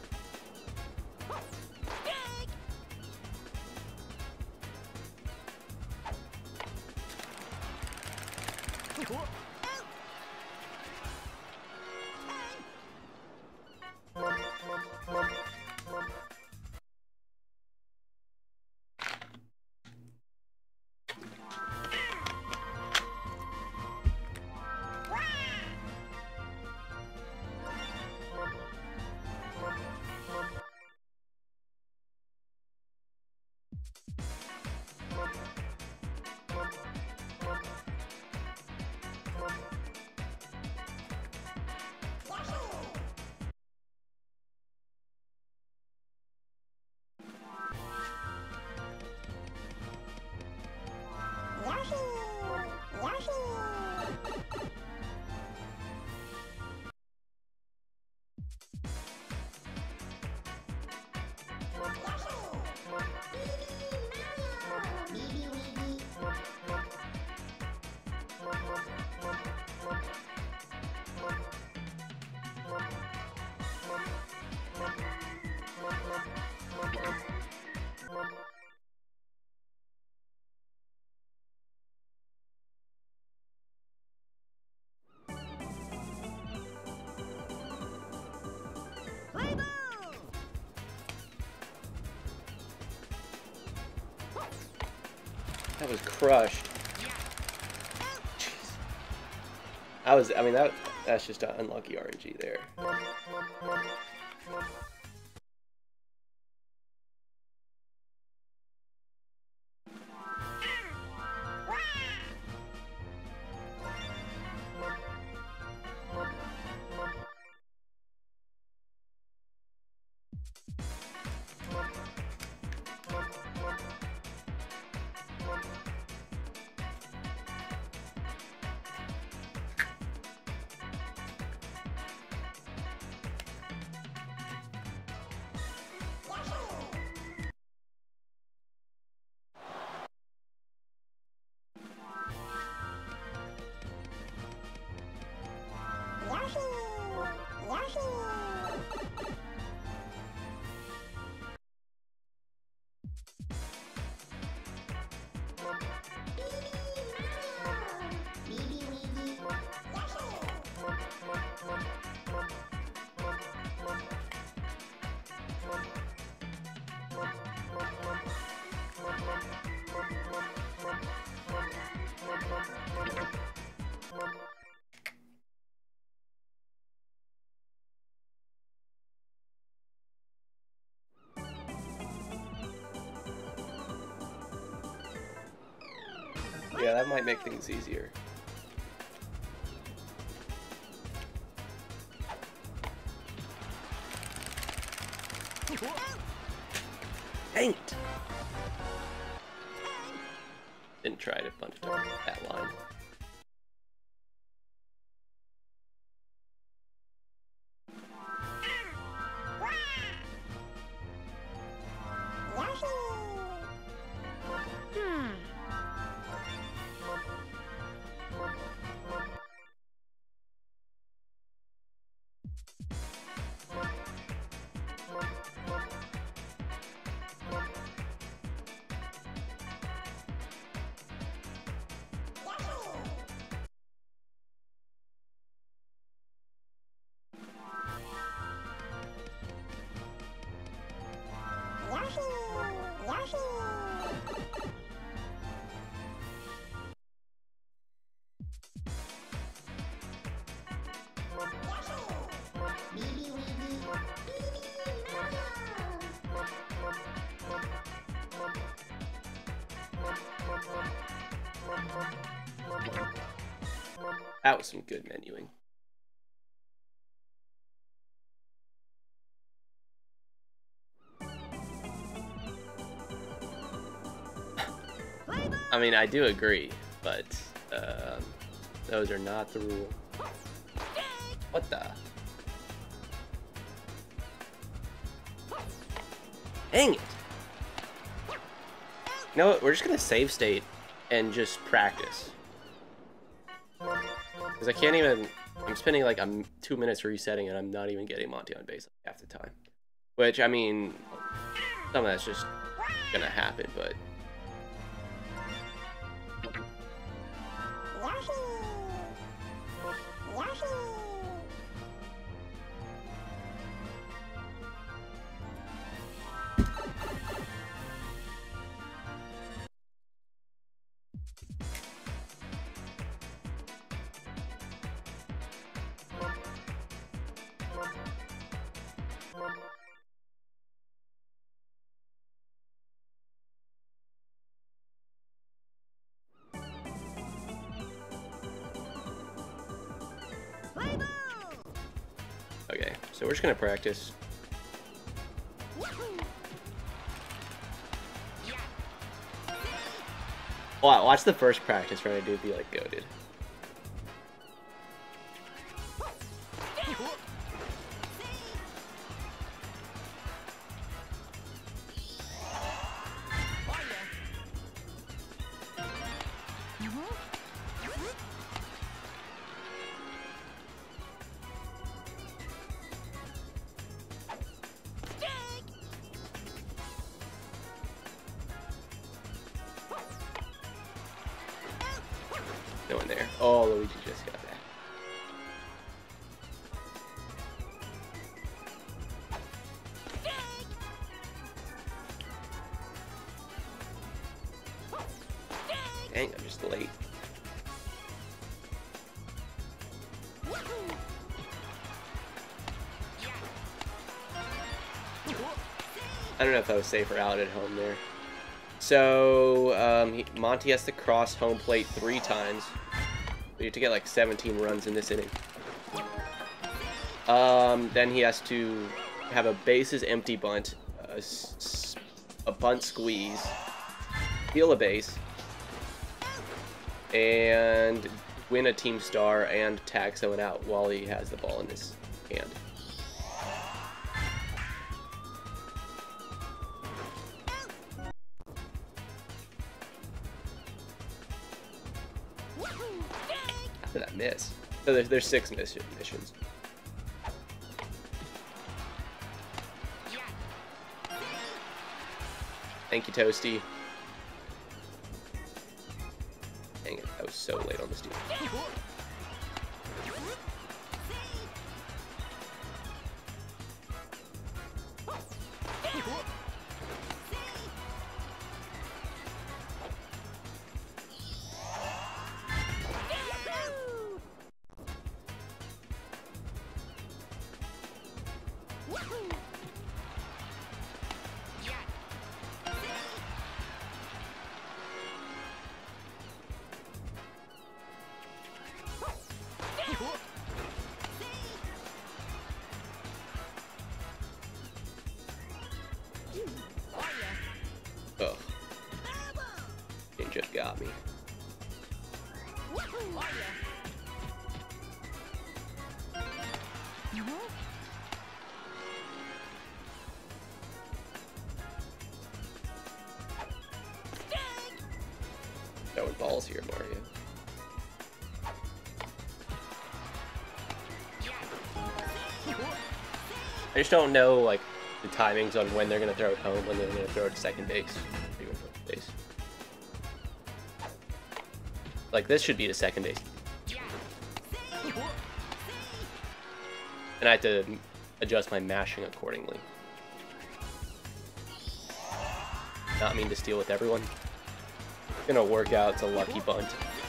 That was crushed. Jeez. I mean, that's just an unlucky RNG there. Yeah, that might make things easier. Dang it! Didn't try it a bunch of times with that line. That was some good menuing. I mean, I do agree, but those are not the rule. What the? Dang it! You know what? We're just gonna save state and just practice. Because I can't even... I'm spending like 2 minutes resetting and I'm not even getting Monty on base like half the time. Which, I mean, some of that's just gonna happen, but... Okay, so we're just gonna practice. Watch the first practice trying to do be like goated. No one there. Oh, Luigi just got that. Dang, I'm just late. I don't know if I was safe or out at home there. So, Monty has to cross home plate 3 times. We have to get like 17 runs in this inning. Then he has to have a bases empty bunt, a bunt squeeze, steal a base, and win a team star and tag someone out while he has the ball in his hand. How did I miss? So there's 6 missions. Thank you, Toasty. Dang it, I was so late on this dude. got me. Throwing balls here, Mario. I just don't know, like, the timings on when they're going to throw it home, when they're going to throw it to second base. Even first base. Like, this should be the second base. And I have to adjust my mashing accordingly. Not mean to steal with everyone. It's gonna work out. It's a lucky bunt.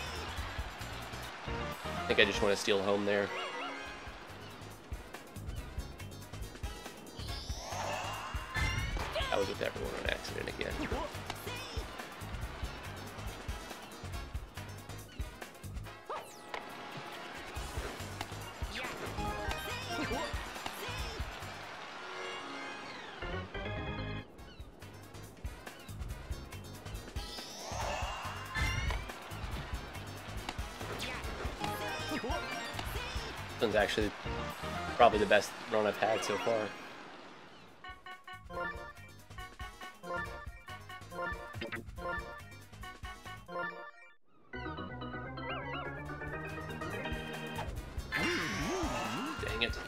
I think I just want to steal home there. I was with everyone on accident again. This one's actually probably the best run I've had so far. Dang it.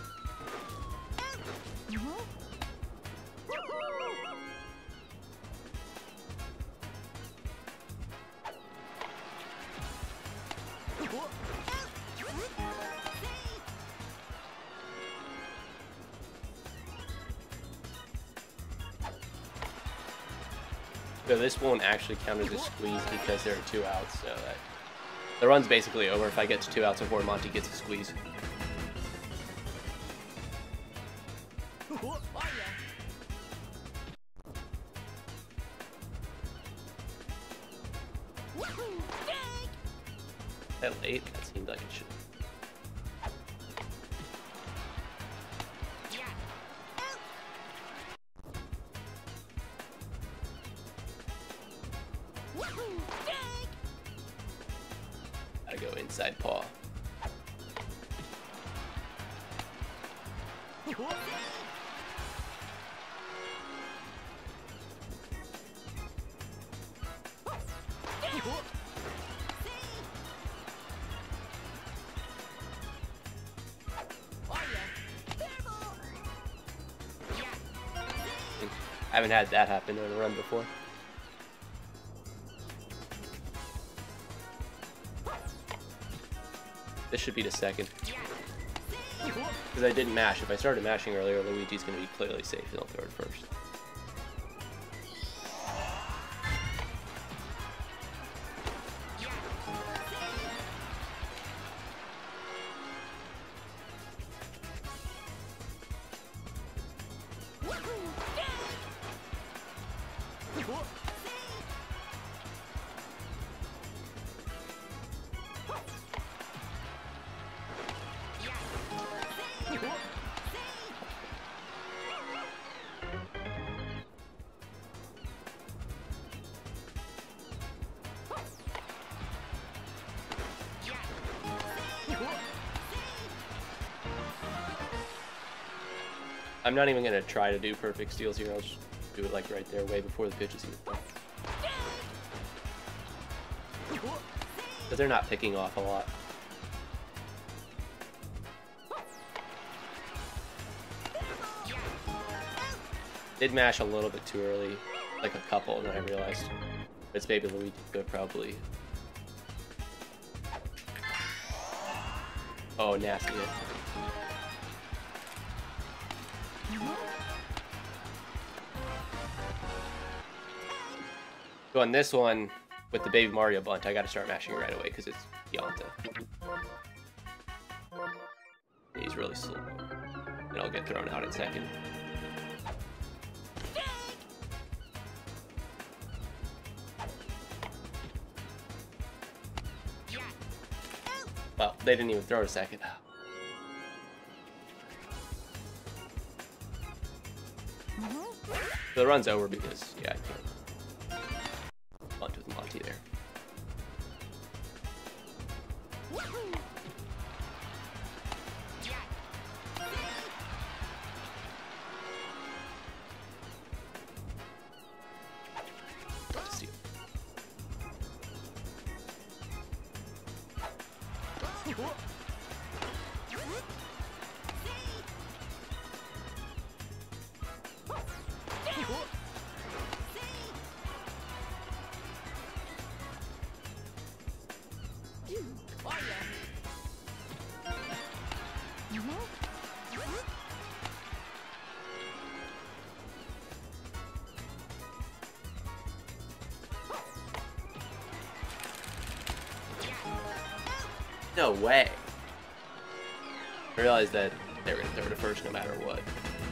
So this won't actually count as a squeeze because there are 2 outs, so the run's basically over if I get to 2 outs before Monty gets a squeeze. That late? That seemed like it should. Gotta go inside paw. I haven't had that happen on a run before. This should be the second. Because I didn't mash. If I started mashing earlier, Luigi's going to be clearly safe and I'll throw it first. I'm not even going to try to do perfect steals here. I'll just do it like right there, way before the pitch is even done. Because they're not picking off a lot. Did mash a little bit too early, like a couple, and then I realized it's maybe Luigi could probably. Oh, nasty hit. So on this one, with the Baby Mario bunt, I gotta start mashing right away because it's Yanta. He's really slow. And I'll get thrown out in second. Well, they didn't even throw a second. So the run's over because, yeah, I can't bunt with Monty there. No way. I realized that they were going to throw to first no matter what.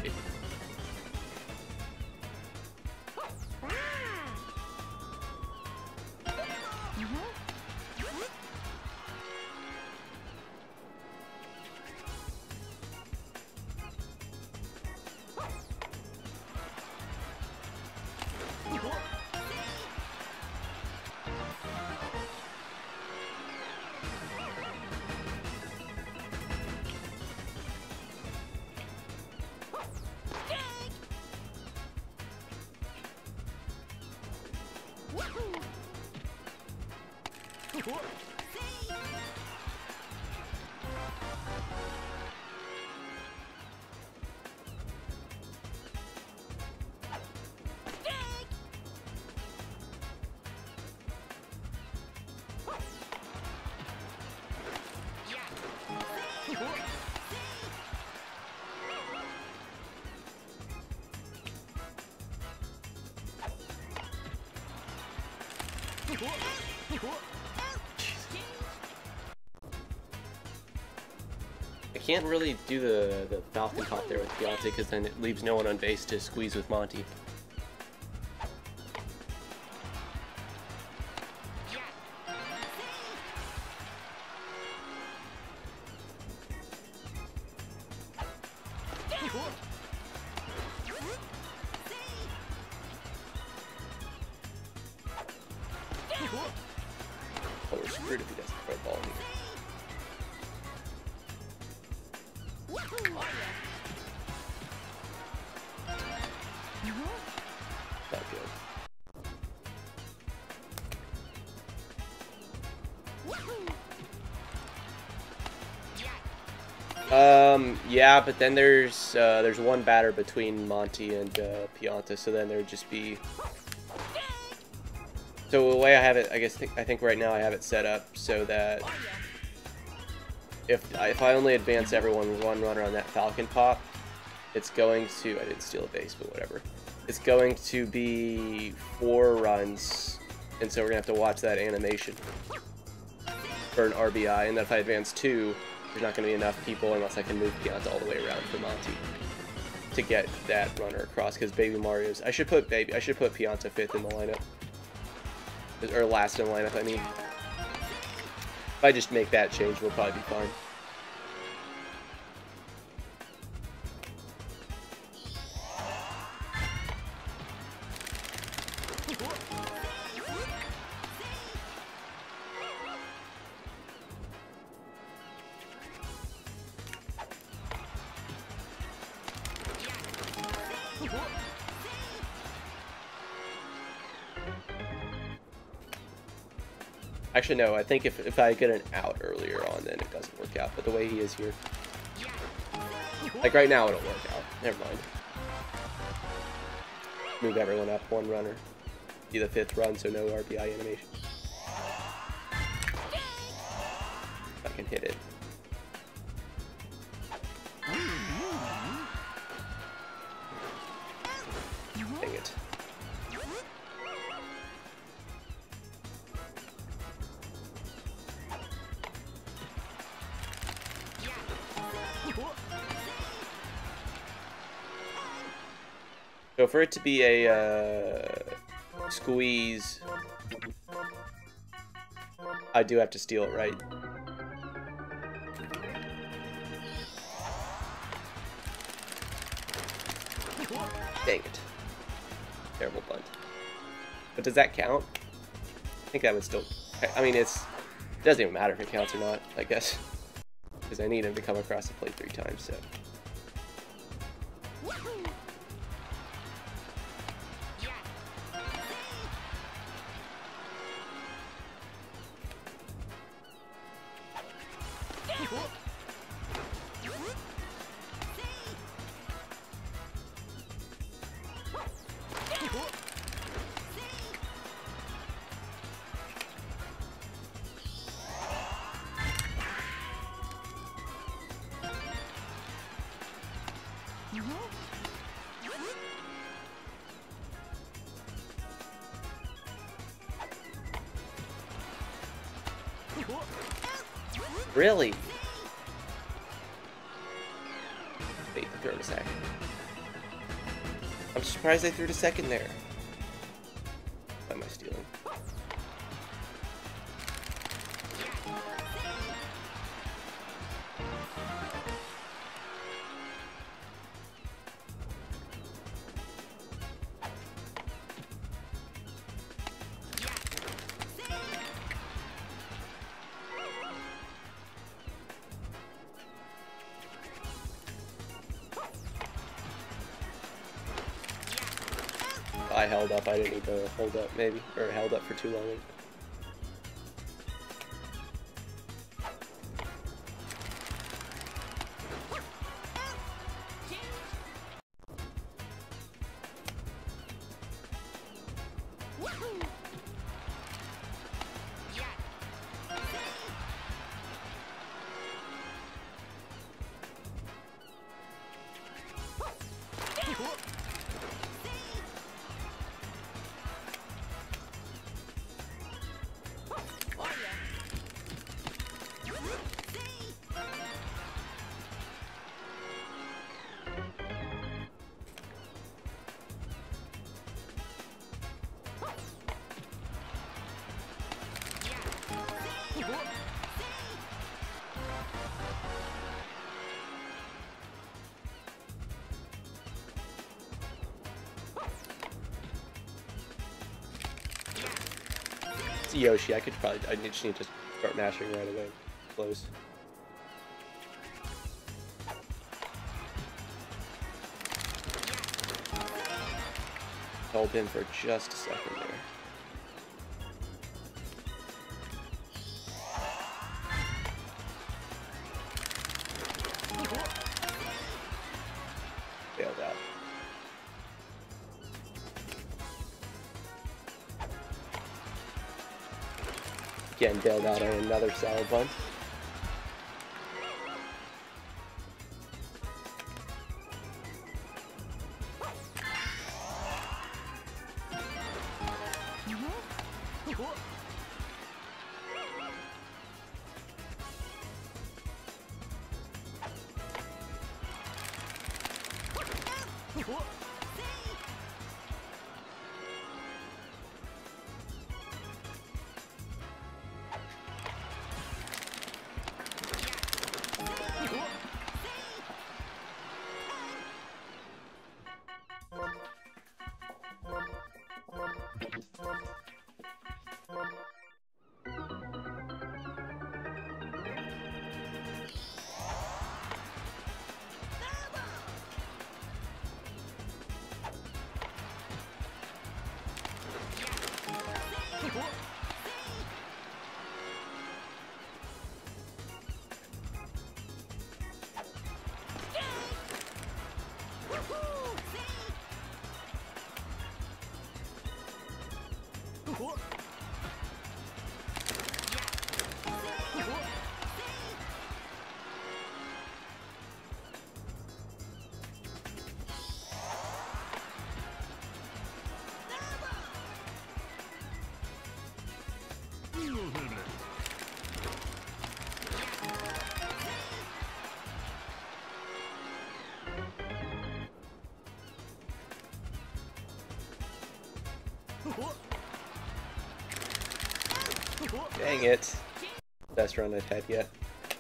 I can't really do the Falcon Pop there with Pianta because then it leaves no one on base to squeeze with Monty. Oh, we're screwed if he doesn't throw a ball here. Not good. Yeah, but then there's one batter between Monty and Pianta, so then there would just be. So the way I have it, I think right now I have it set up so that if I only advance everyone one runner on that Falcon Pop, it's going to, I didn't steal a base, but whatever. It's going to be 4 runs, and so we're going to have to watch that animation for an RBI, and then if I advance 2, there's not going to be enough people unless I can move Pianta all the way around for Monty to get that runner across, because Baby Mario's, I should put Pianta 5th in the lineup. Or last in the lineup, I mean. If I just make that change, we'll probably be fine. Actually, no, I think if I get an out earlier on, then it doesn't work out. But the way he is here, like right now, it'll work out. Never mind. Move everyone up 1 runner. Be the 5th run, so no RBI animation. If I can hit it. Dang it. So for it to be a squeeze, I do have to steal it, right? Dang it. Terrible bunt. But does that count? I think that would still... I mean, it's It doesn't even matter if it counts or not, I guess. Because I need him to come across the plate 3 times, so. Really? Wait, they threw it a second. I'm surprised they threw it a second there. Why am I stealing? I held up, I didn't need to hold up maybe, or held up for too long. It's Yoshi, I just need to start mashing right away. Close. Hold him for just a second there. Failed out. Again, bailed out on another salad bun. Dang it. Best run I've had yet.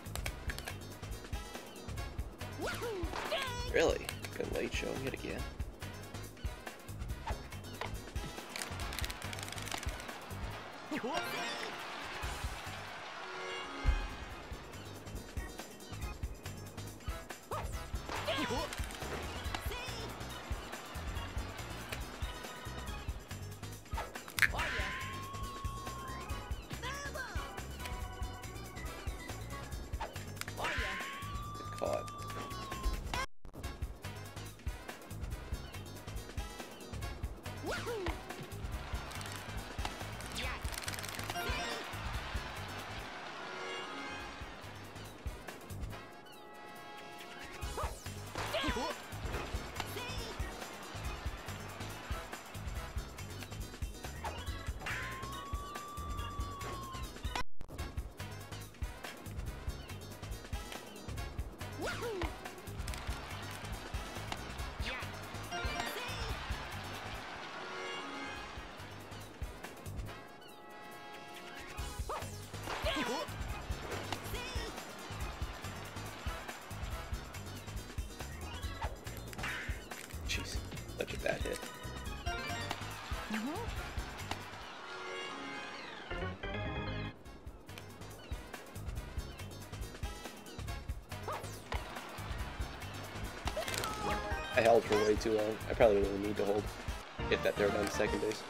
Really? Good late showing it again. I held for way too long. I probably don't even need to hold. Get that third on the second base.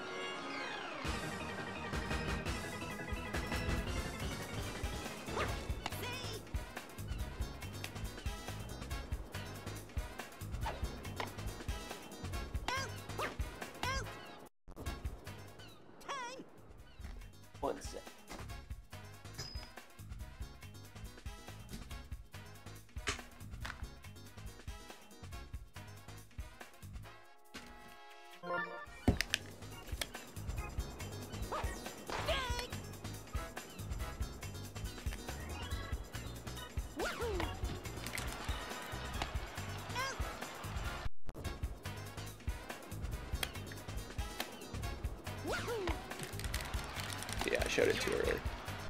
One sec. Yeah, I showed it too early.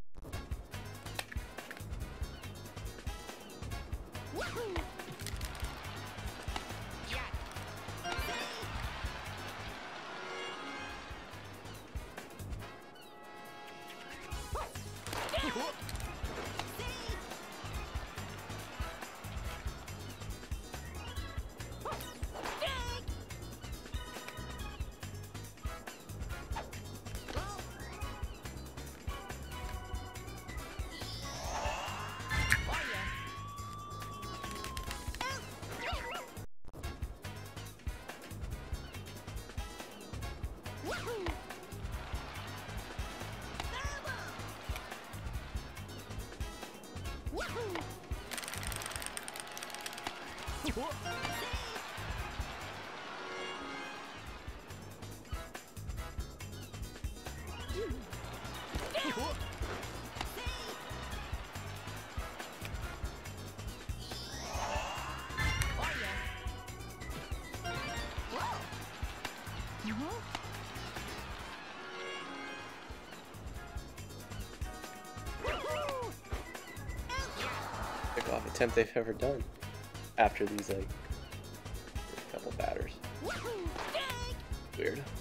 Off attempt they've ever done after these like couple batters. Weird.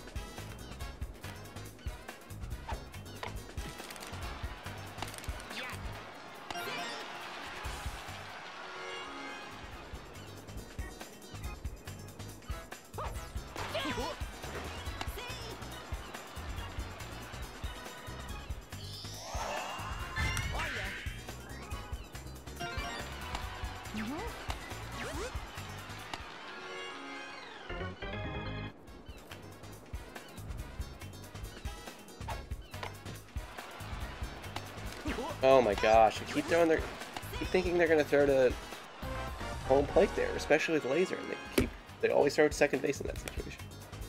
Oh my gosh, I keep thinking they're gonna throw to home plate there, especially with laser, and they always throw to second base in that situation.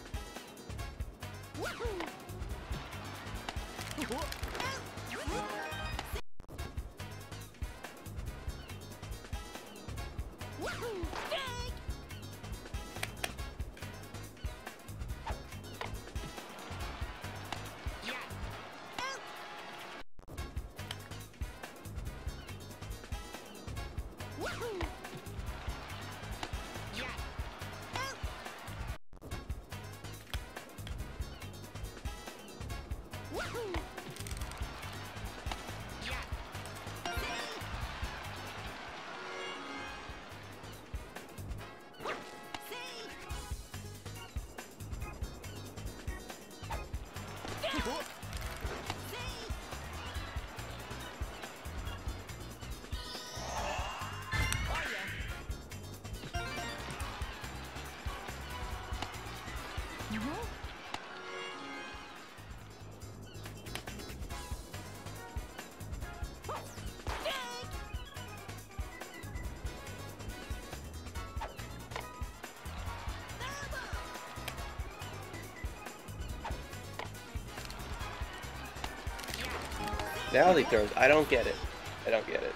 Now he throws. I don't get it. I don't get it.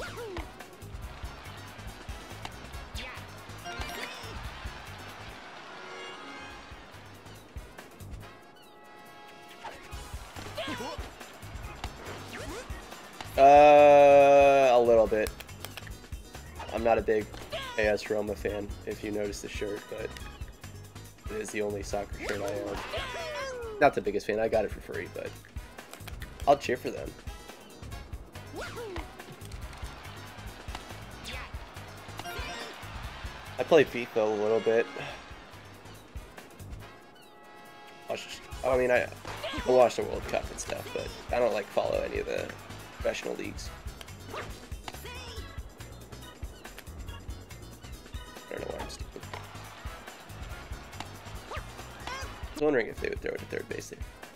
A little bit. I'm not a big AS Roma fan, if you notice the shirt, but it is the only soccer shirt I own. Not the biggest fan, I got it for free, but I'll cheer for them. I play FIFA a little bit. I mean, I watch the World Cup and stuff, but I don't like follow any of the professional leagues. I don't know why I'm stupid. I was wondering if they would throw it to third base there.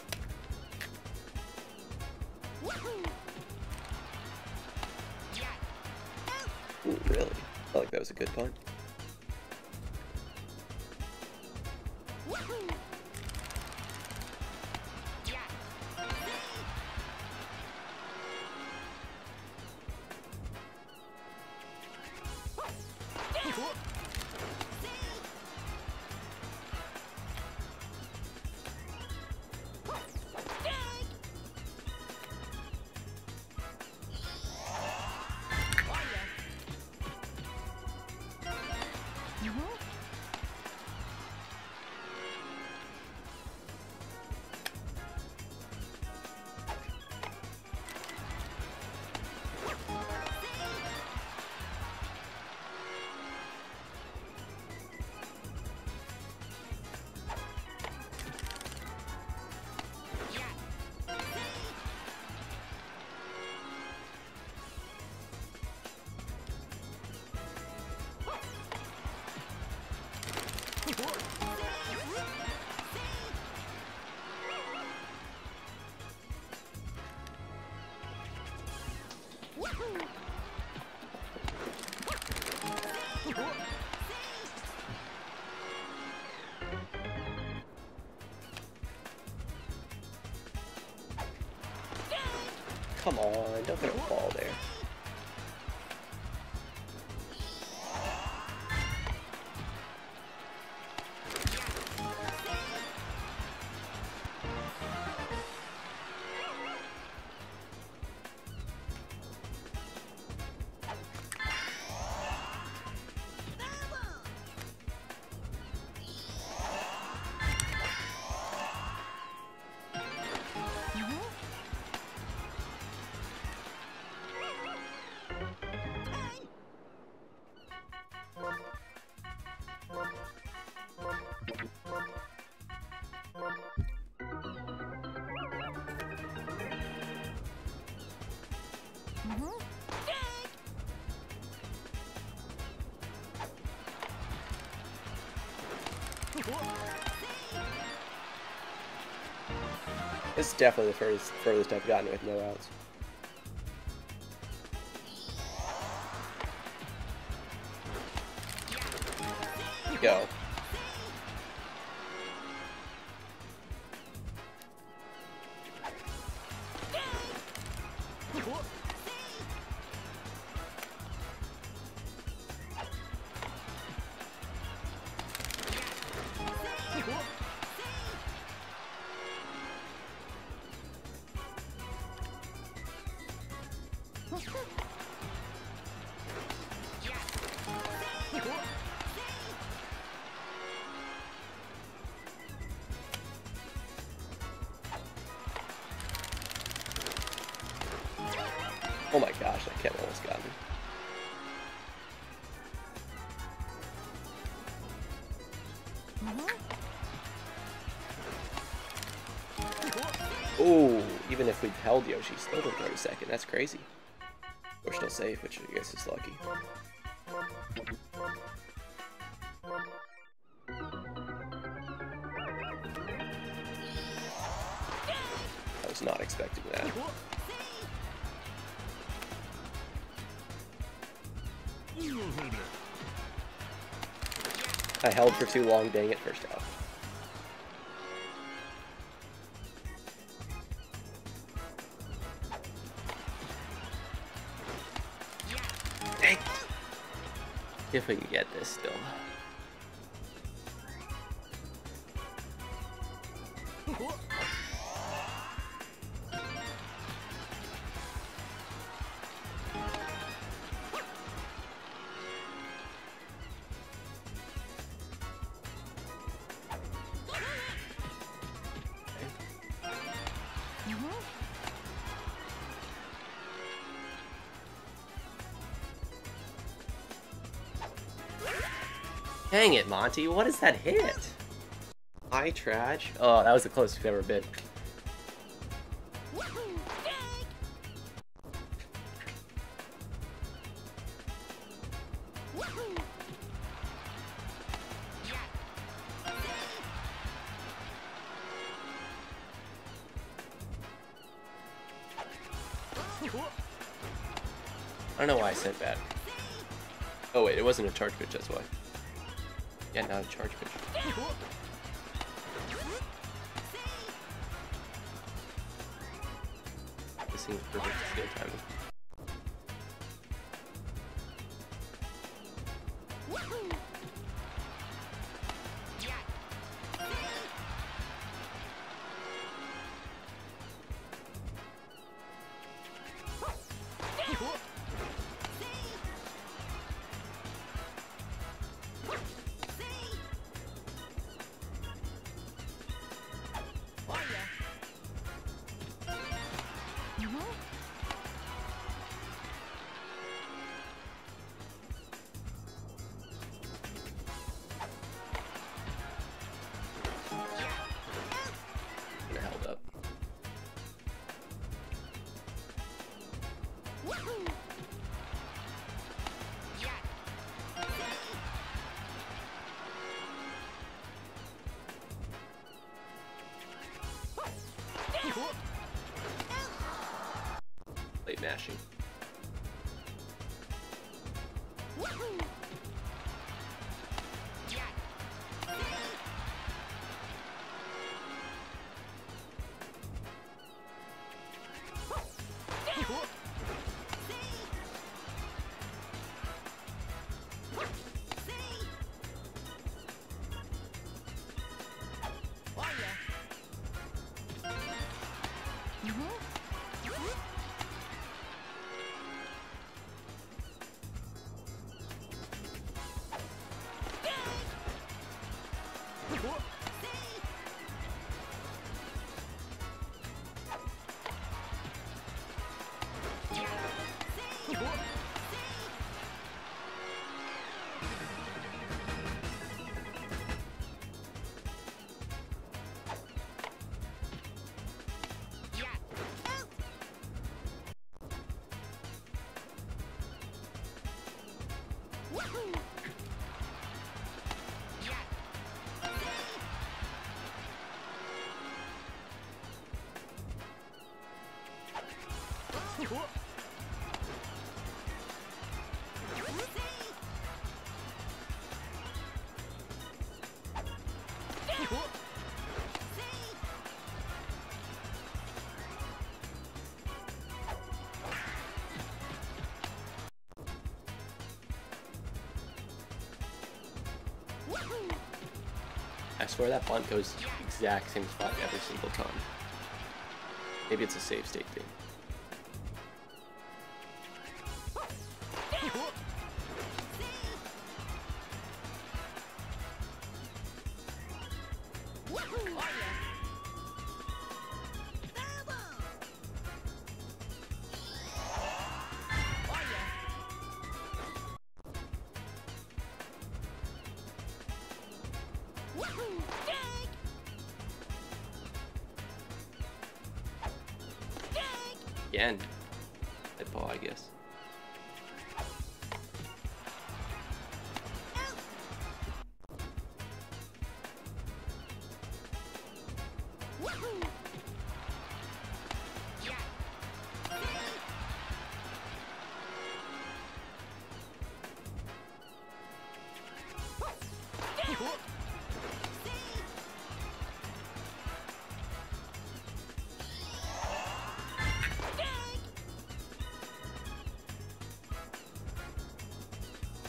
Ooh, really? I felt like that was a good punt. Come on, don't get a ball there. This is definitely the furthest I've gotten with no outs. Go. Oh my gosh, that Ken almost got me. Oh, even if we held Yoshi, still didn't go to second. That's crazy. We're still safe, which I guess is lucky. I was not expecting that. I held for too long, dang it, first out. If we can get this still. Dang it, Monty, what is that hit? Hi, Trash. Oh, that was the closest we've ever been. I don't know why I sent back. Oh wait, it wasn't a charge pitch, that's why. Yeah, not a charge pitch. This seems perfect steal timing. Held up. Late mashing. I swear that bunt goes exact same spot every single time. Maybe it's a save state thing. Again. That ball, I guess.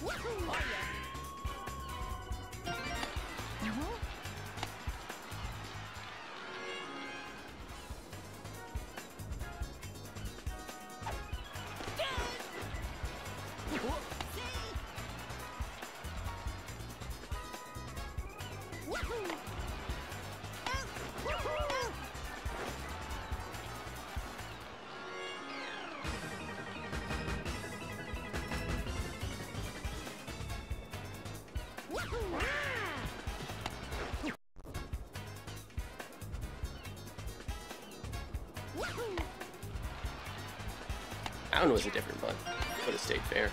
That one was a different button. Would have stayed fair.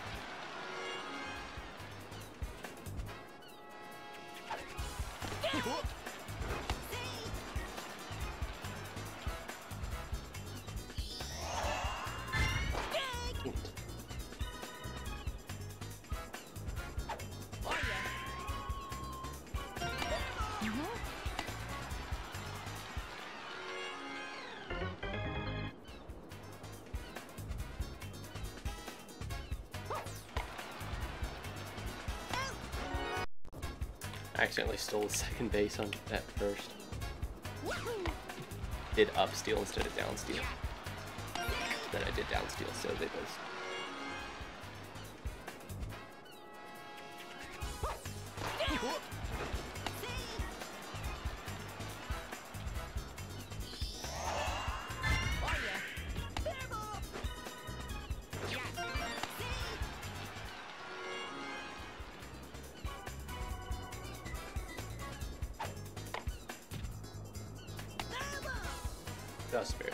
I accidentally stole second base on that first. Did up steal instead of down steal. Then I did down steal, so they both. Just barely.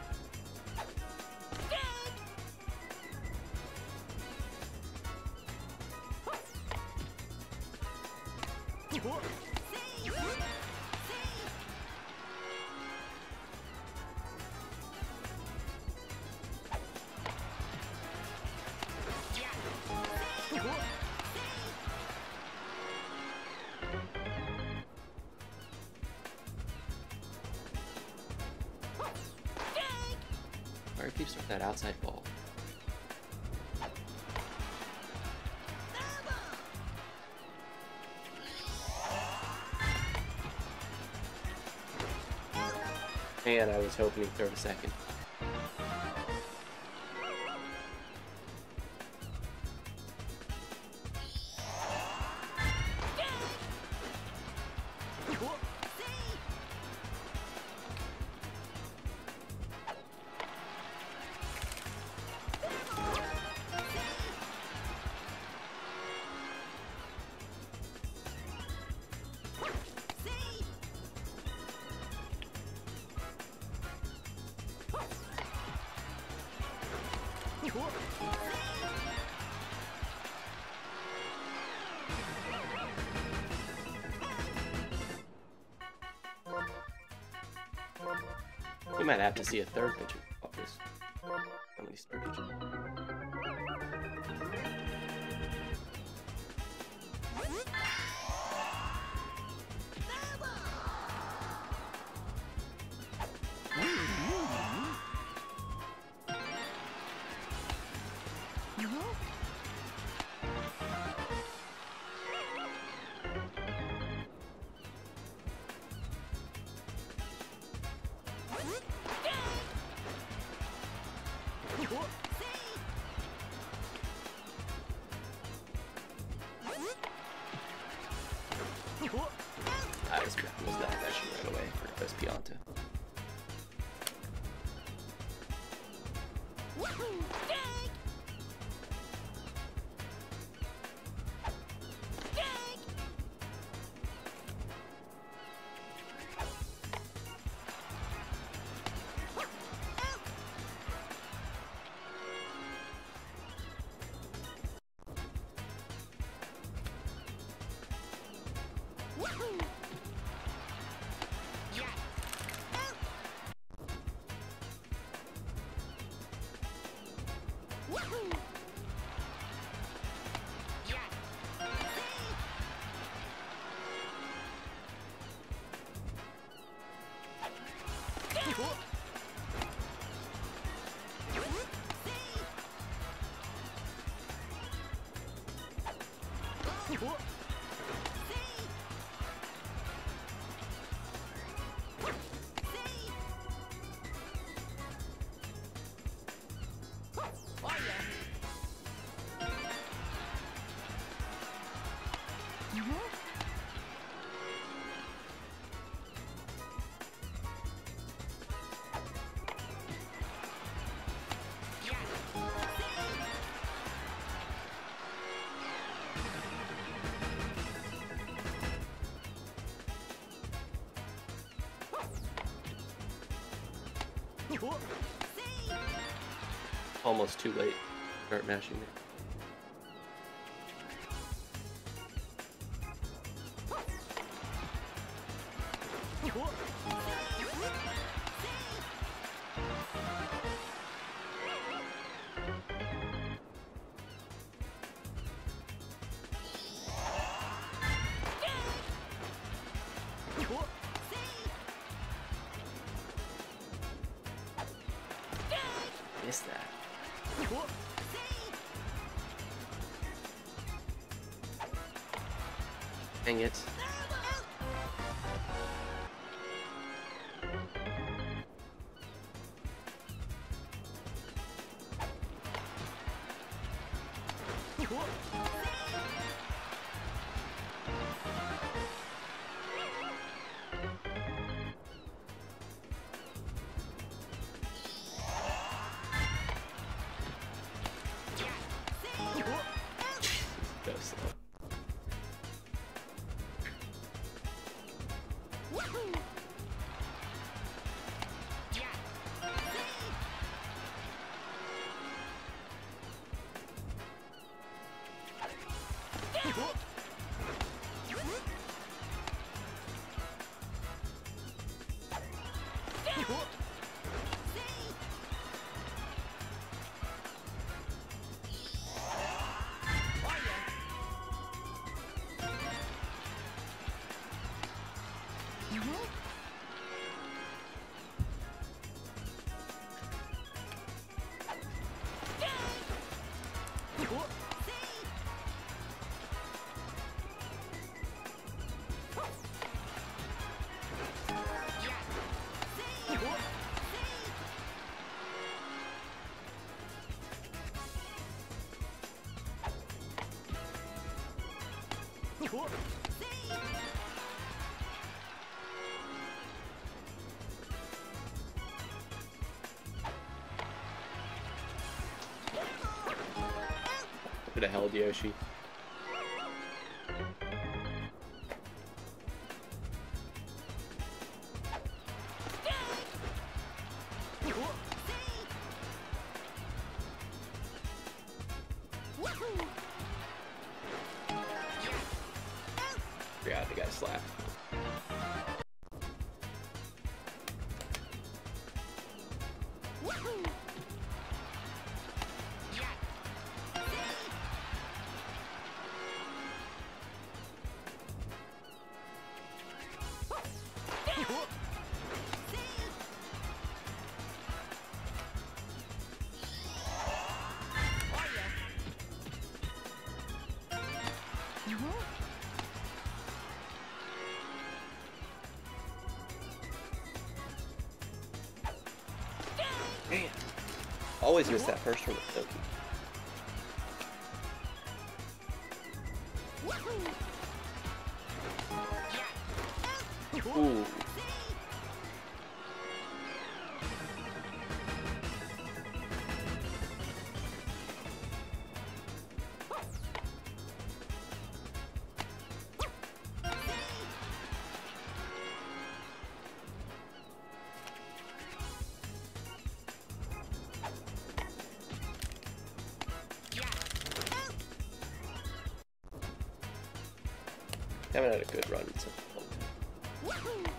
Or keeps with that outside ball. And I was hoping he'd throw a second. We might have to see a third pitcher of this. How many third pitches? I was not meshing right away for Vespianta. Almost too late. Start mashing there. Missed that. Dang it. Go slow. Could have held Yoshi. Forgot the guy slapped. Man, always miss that first one with Toki. Ooh. Haven't had a good run in such a long time.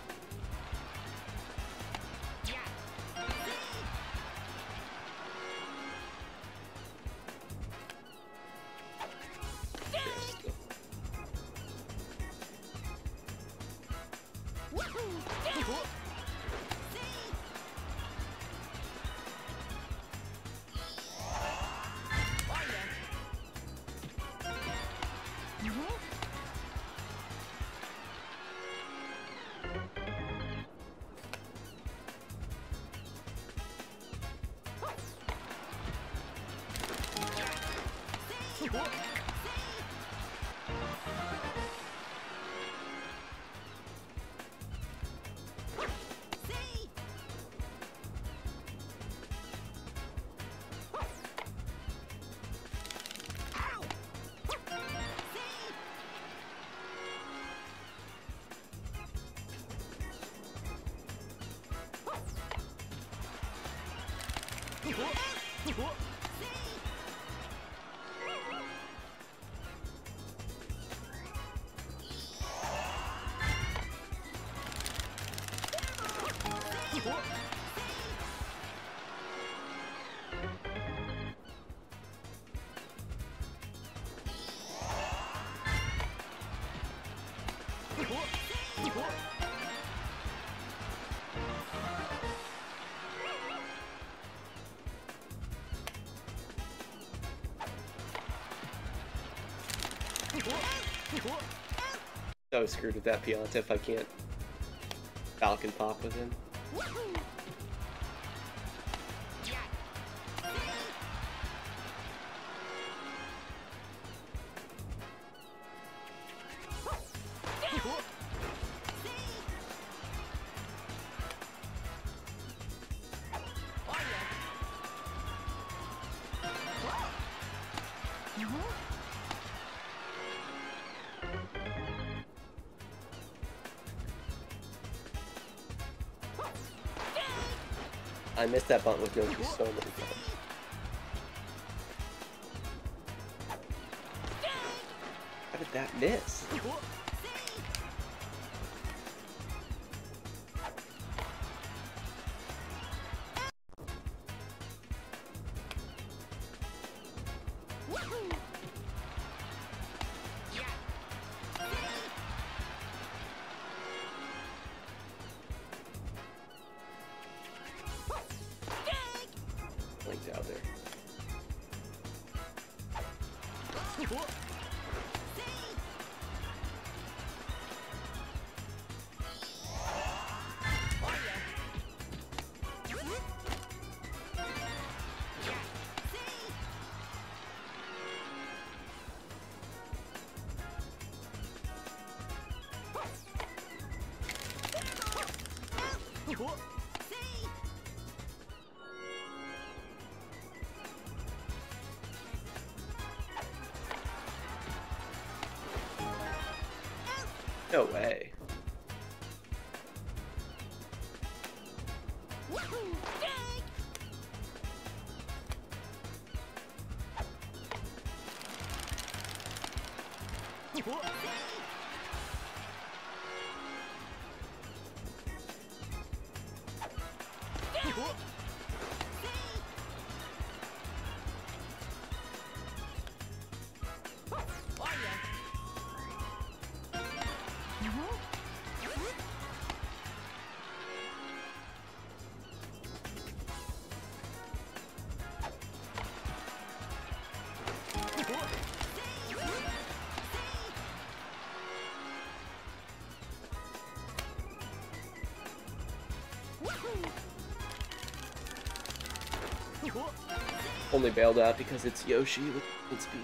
So screwed with that Pianta if I can't Falcon Pop with him. I missed that button with Yoshi so many times. How did that miss? Linked out there. No way. Only bailed out because it's Yoshi with good speed.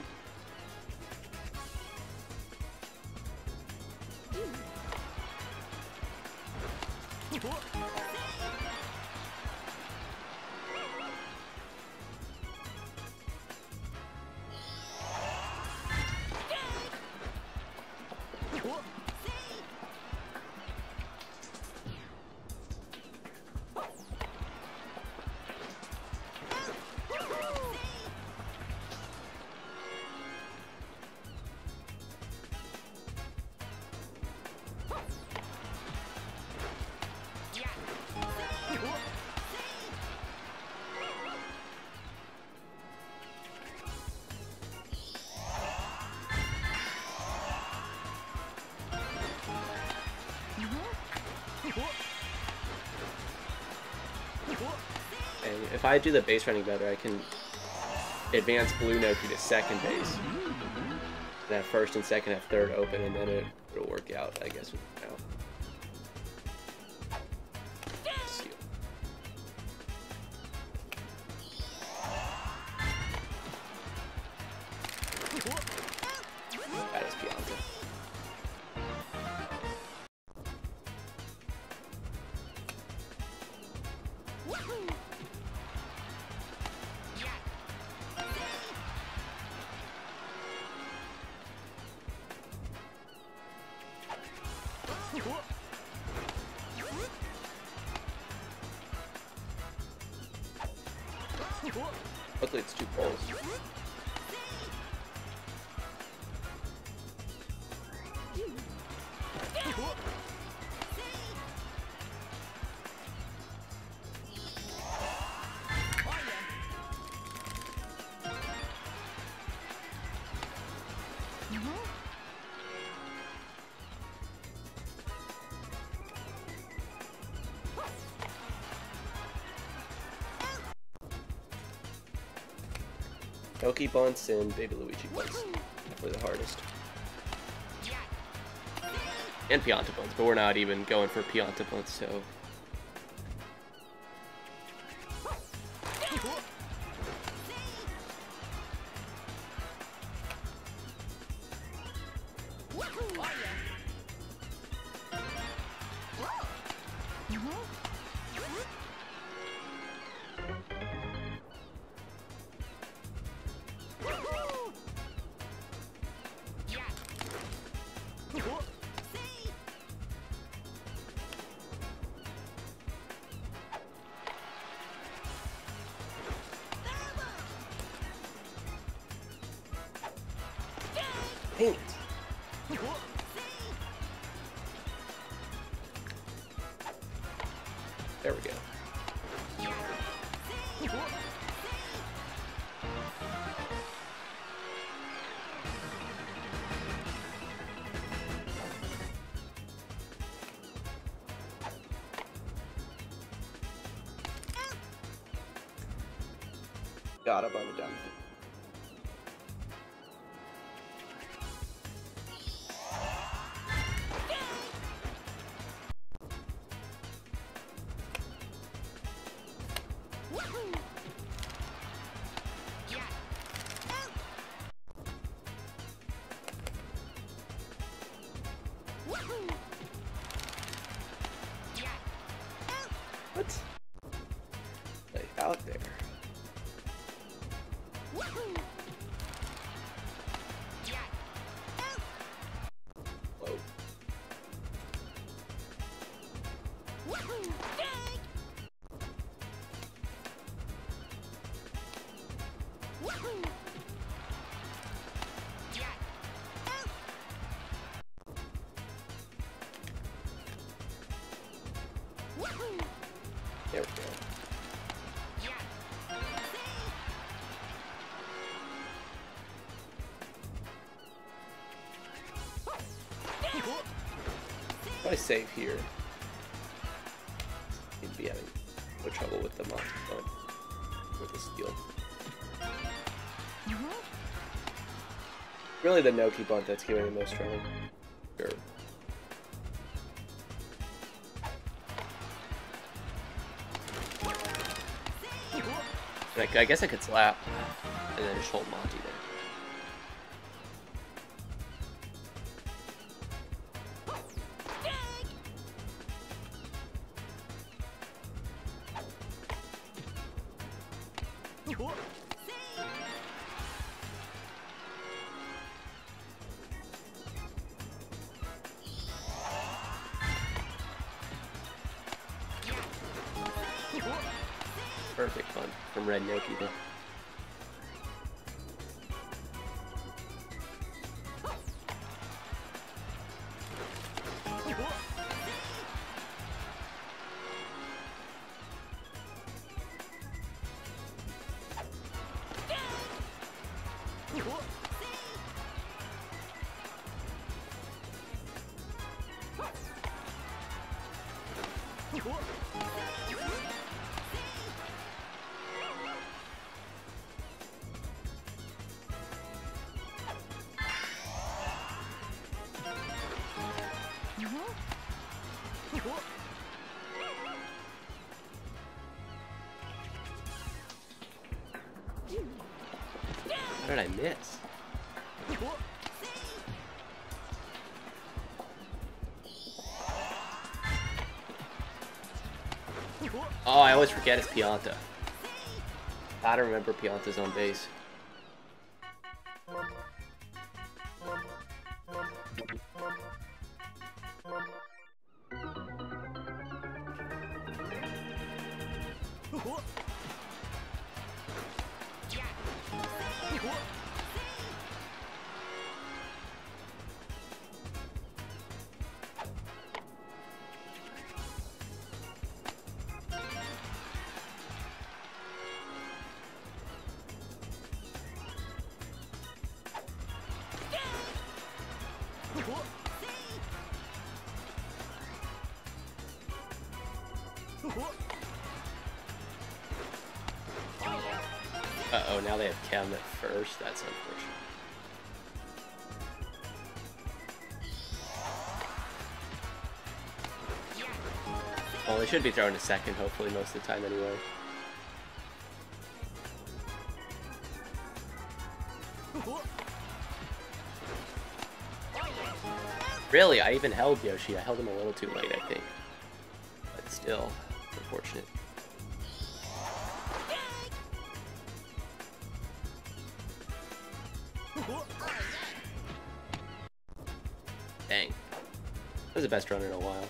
And if I do the base running better, I can advance Blue Noki to second base. And have first and second, have third open, and then it'll work out, I guess, with now. Seal. Mostly it's 2 poles. Doki bunts and Baby Luigi bunts. Definitely the hardest. And Pianta bunts, but we're not even going for Pianta bunts, so... Dang it. There we go. Got up on the down. What? Like out there. Whoa. There we go. If I save here, he'd be having no trouble with the monster bun, with the steel. Really the Noki bunt that's giving the most trouble. Sure. I guess I could slap and then just hold Monty there. Perfect fun from Red Noki though. How did I miss? Oh, I always forget it's Pianta. I don't remember Pianta's on base. Uh-oh, now they have Chem at first. That's unfortunate. Well, they should be throwing a second, hopefully, most of the time anyway. Really, I even held Yoshi. I held him a little too late, I think. But still, unfortunate. Dang. That was the best run in a while.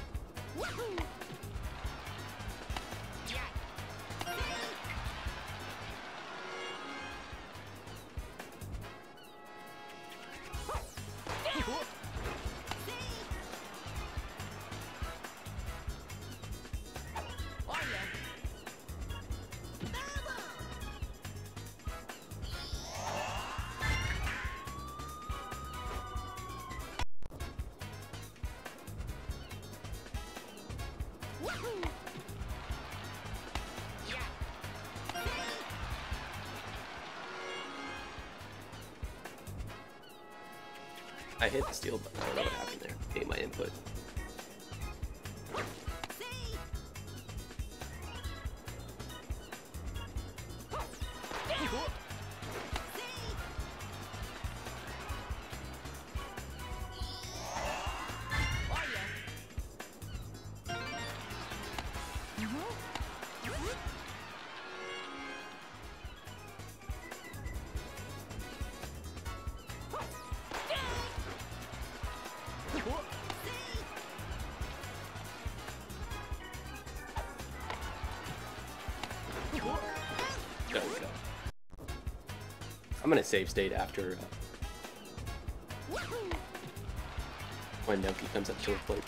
I hit the steel button. I don't know what happened there. Ate my input. There we go. I'm gonna save state after when Noki comes up to the plate.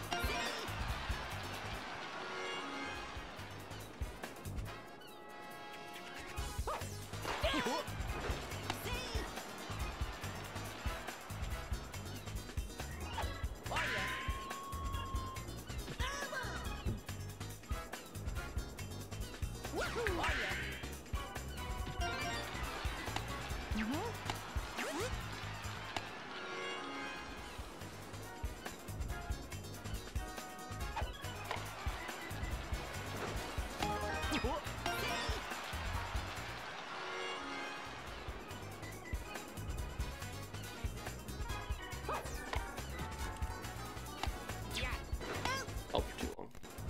Held for too long.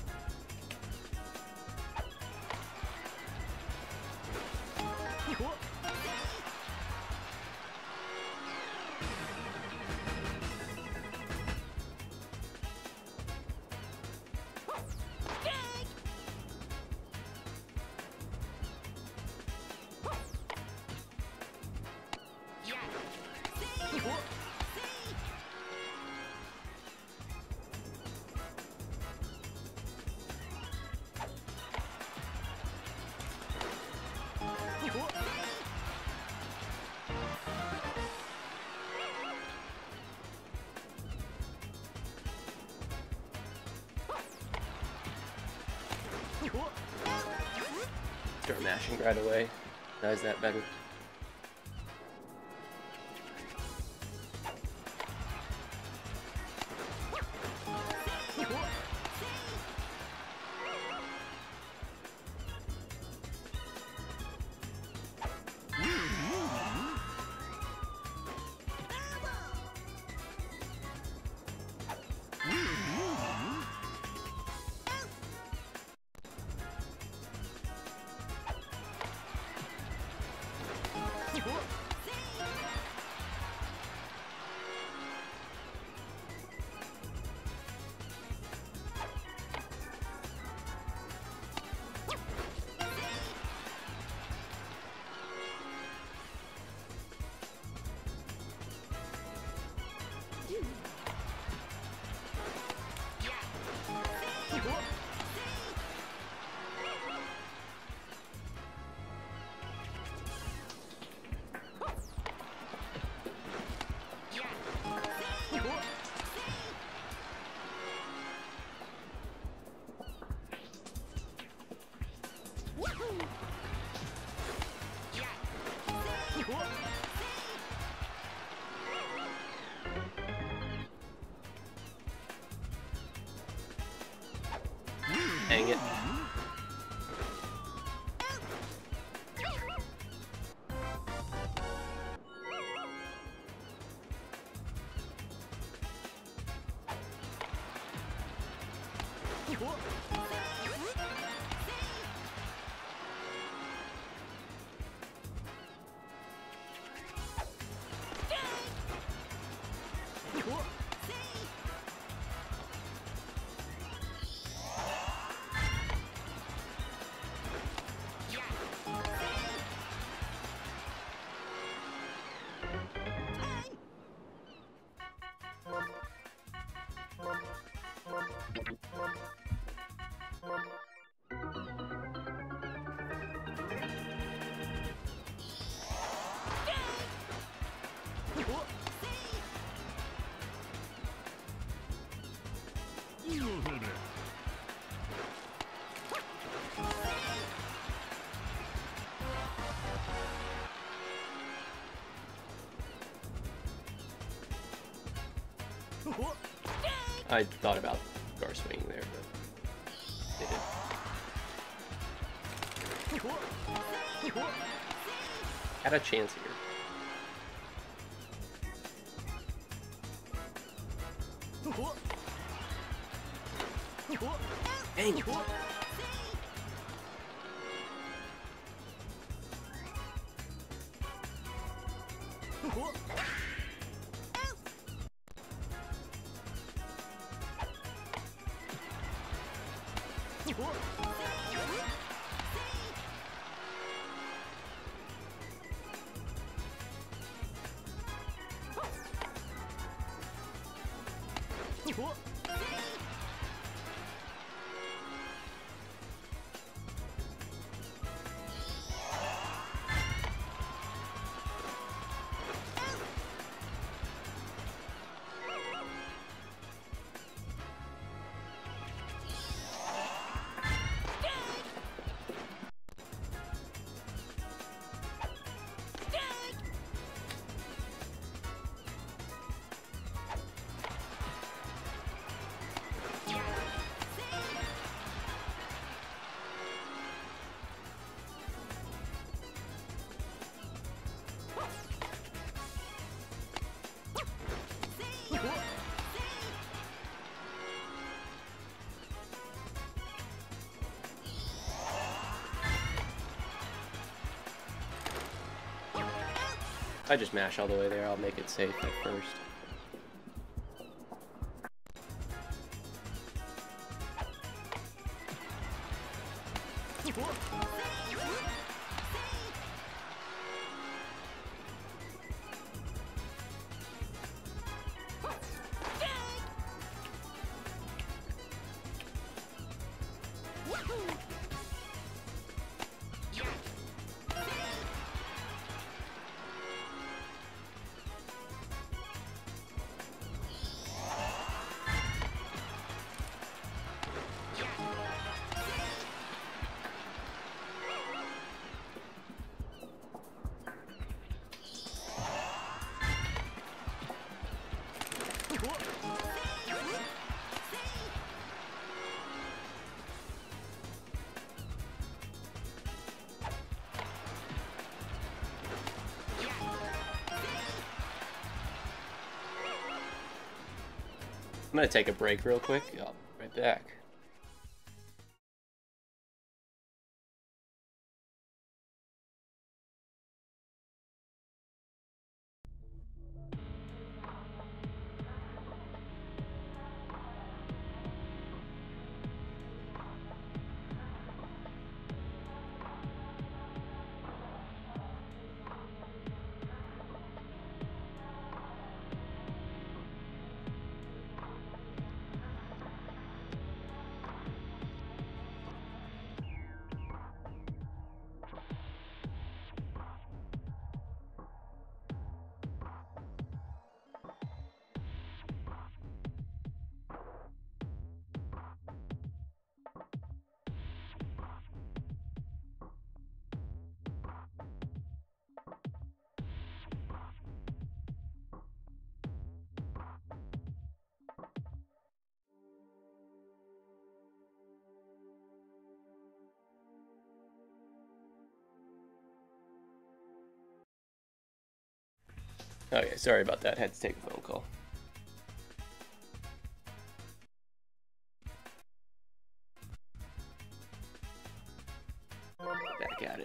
Start mashing right away. Does that better? Hang it. I thought about Gar swinging there, but didn't. Had a chance here. Dang. I just mash all the way there, I'll make it safe at first. I'm gonna take a break real quick. I'll be right back. Okay, sorry about that. Had to take a phone call. Back at it.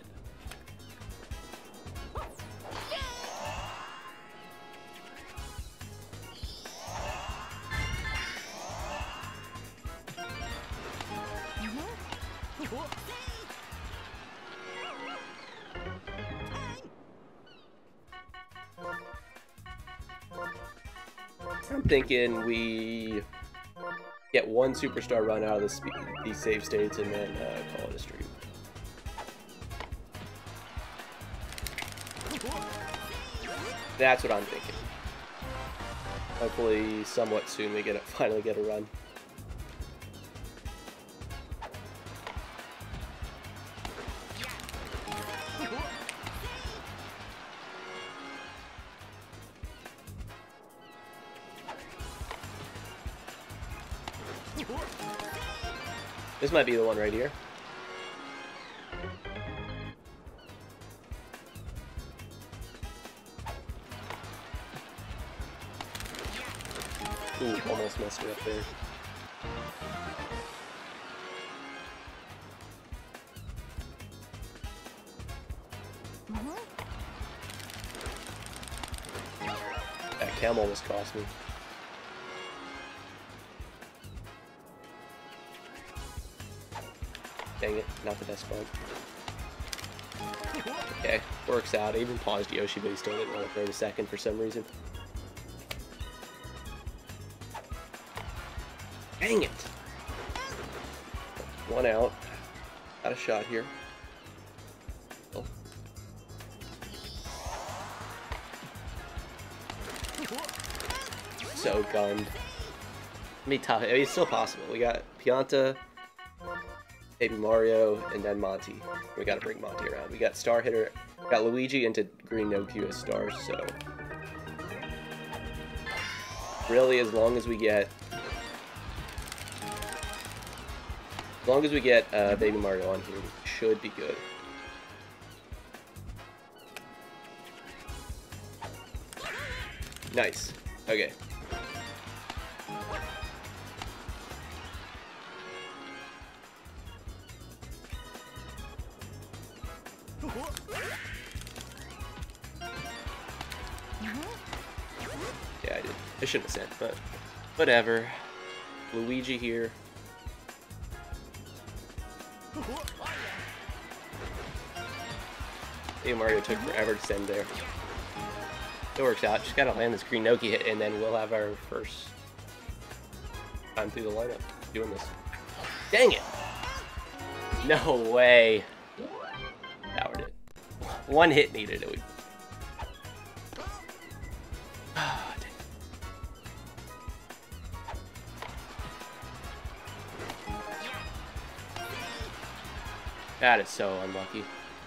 I'm thinking we get one superstar run out of these save states and then call it a stream. That's what I'm thinking. Hopefully, somewhat soon we finally get a run. This might be the one right here. Ooh, almost messed me up there. That camel almost cost me. Dang it, not the best bug. Okay, works out. I even paused Yoshi, but he still didn't want to throw it a second for some reason. Dang it! One out. Got a shot here. Oh. So gunned. Be tough. I mean, it's still possible. We got Pianta, Baby Mario, and then Monty. We gotta bring Monty around. We got Star Hitter, got Luigi into Green Nokia as stars, so really as long as we get Baby Mario on here, we should be good. Nice. Okay. Yeah, I shouldn't have sent, but whatever. Luigi here. Hey, Mario took forever to send there. It works out. Just gotta land this Green Nokia hit, and then we'll have our first time through the lineup doing this. Dang it! No way. Powered it. One hit needed it. That is so unlucky.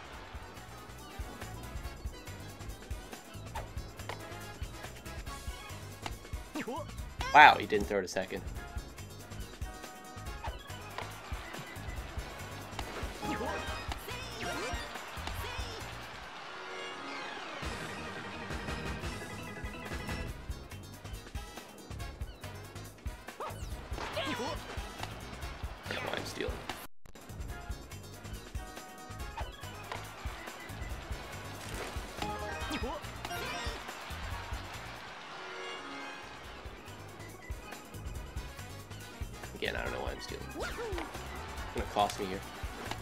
Wow, he didn't throw it a second. Come on, I'm stealing. Again, I don't know why I'm stealing. It's gonna cost me here.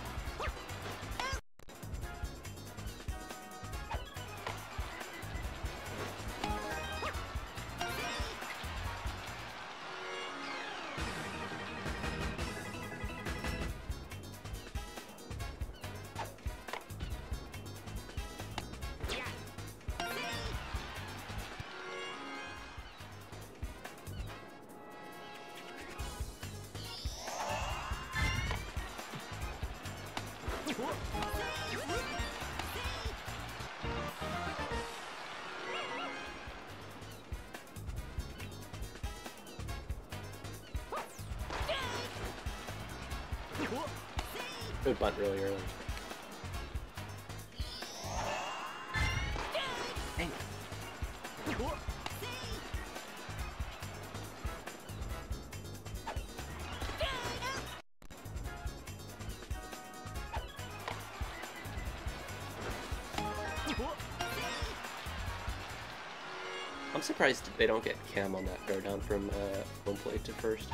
Good bunt really early. Dang it. I'm surprised they don't get cam on that fair down from home plate to first.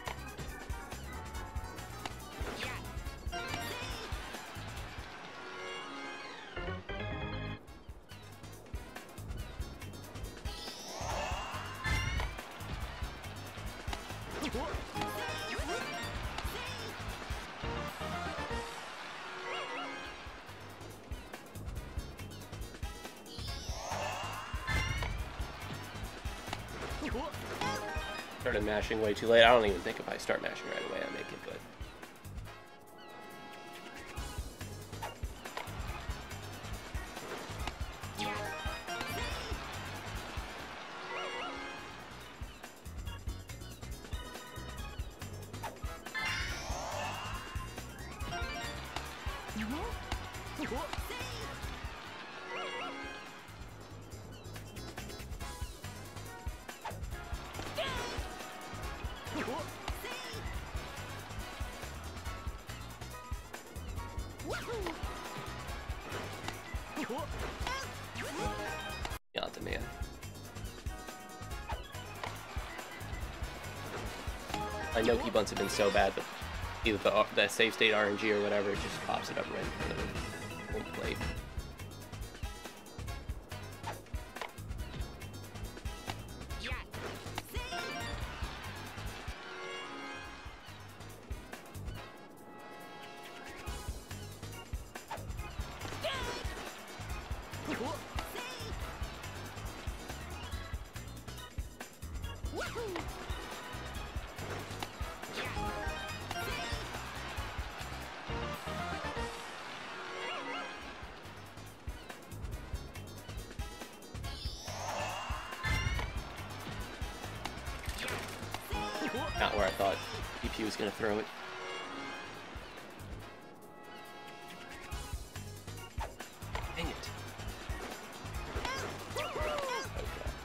Started mashing way too late. I don't even think if I start mashing right away, I make it good. Not the man. I know key bunts have been so bad, but either the save state RNG or whatever, it just pops it up right in front of the home plate. Not where I thought DP was going to throw it. Dang it. Okay.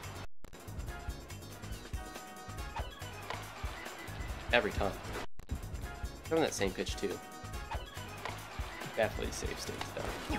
Every time. Throwing that same pitch too. Definitely safe states though.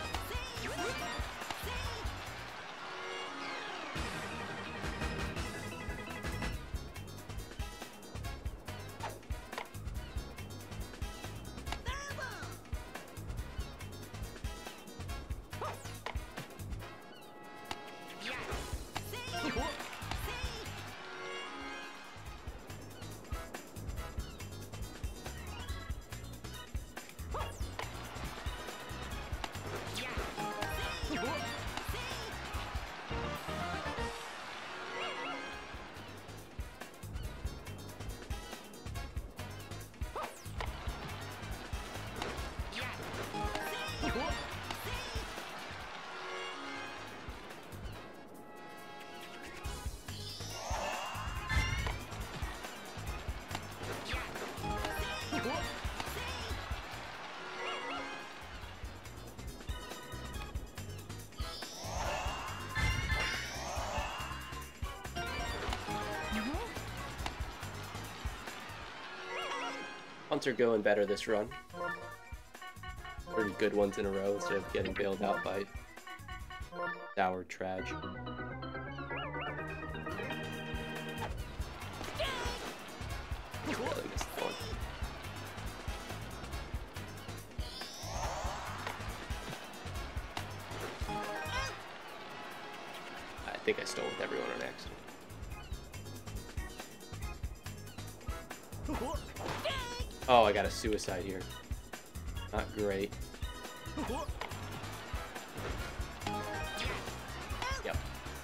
Punts are going better this run. 30 good ones in a row instead of getting bailed out by sour trage. Really missed that one. I think I stole with everyone on accident. Oh, I got a suicide here. Not great. Yep.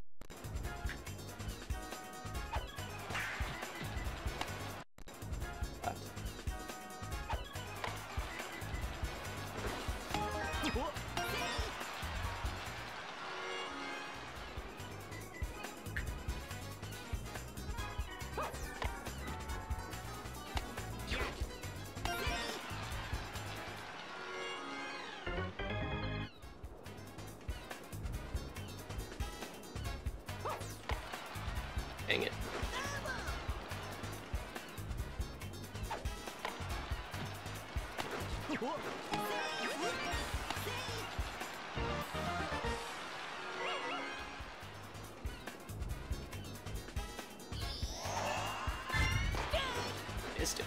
Left. Dang it. Missed it.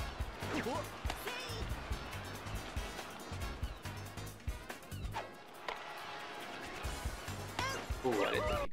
Ooh, I didn't think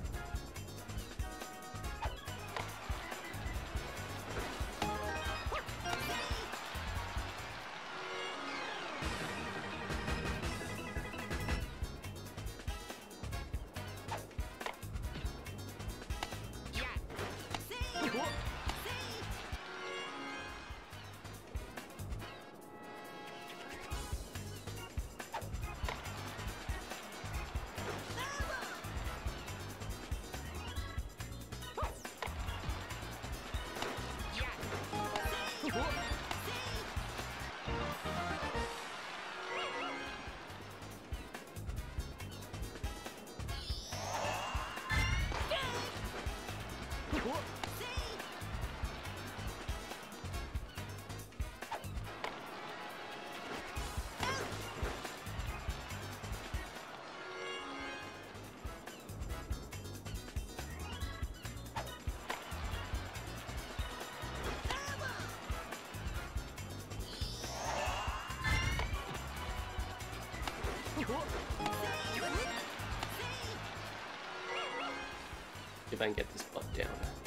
if I can get this butt down.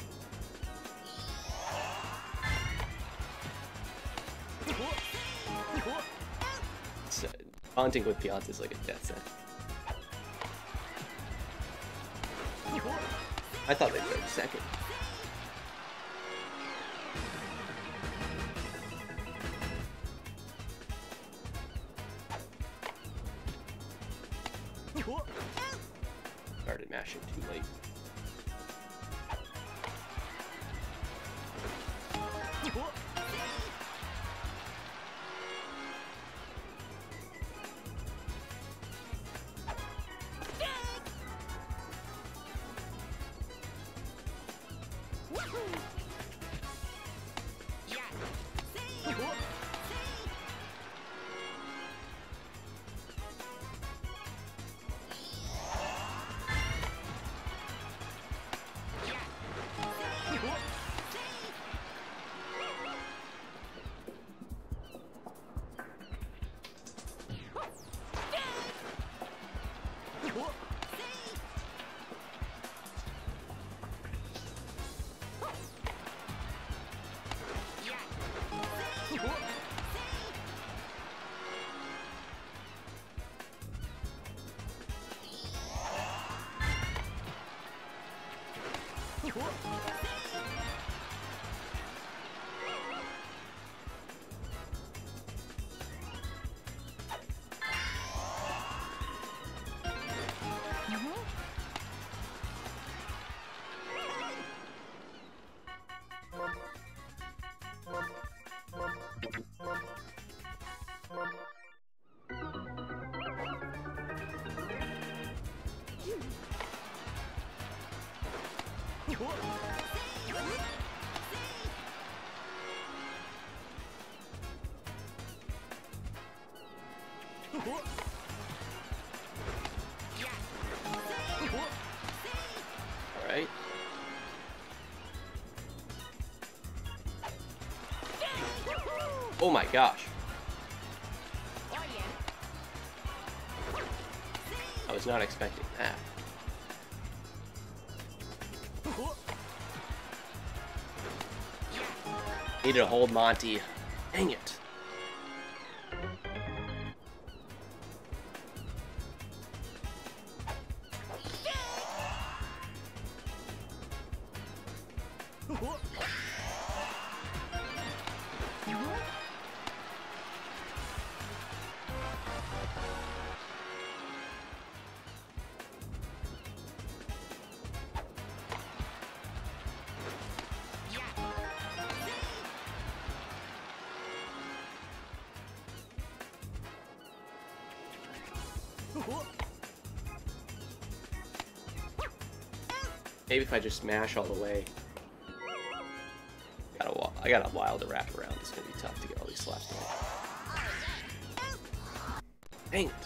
It's, taunting with Pianta is like a death set. I thought they'd go second. Started mashing too late. Alright. Oh my gosh. I was not expecting that. Needed to hold Monty. Dang it. Maybe if I just smash all the way. I got a while to wrap around. It's gonna be tough to get all these slaps done. Dang it.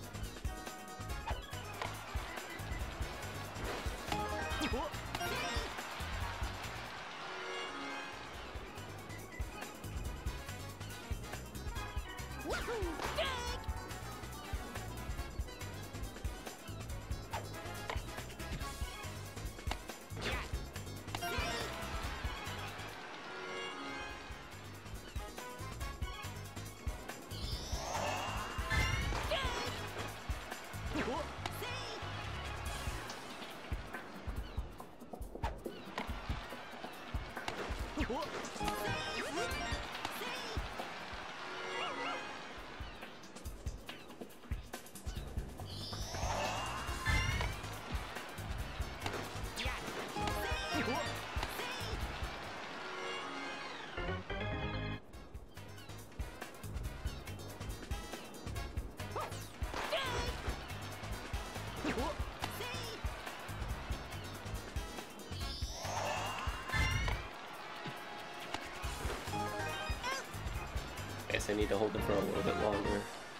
Guess I need to hold them for a little bit longer.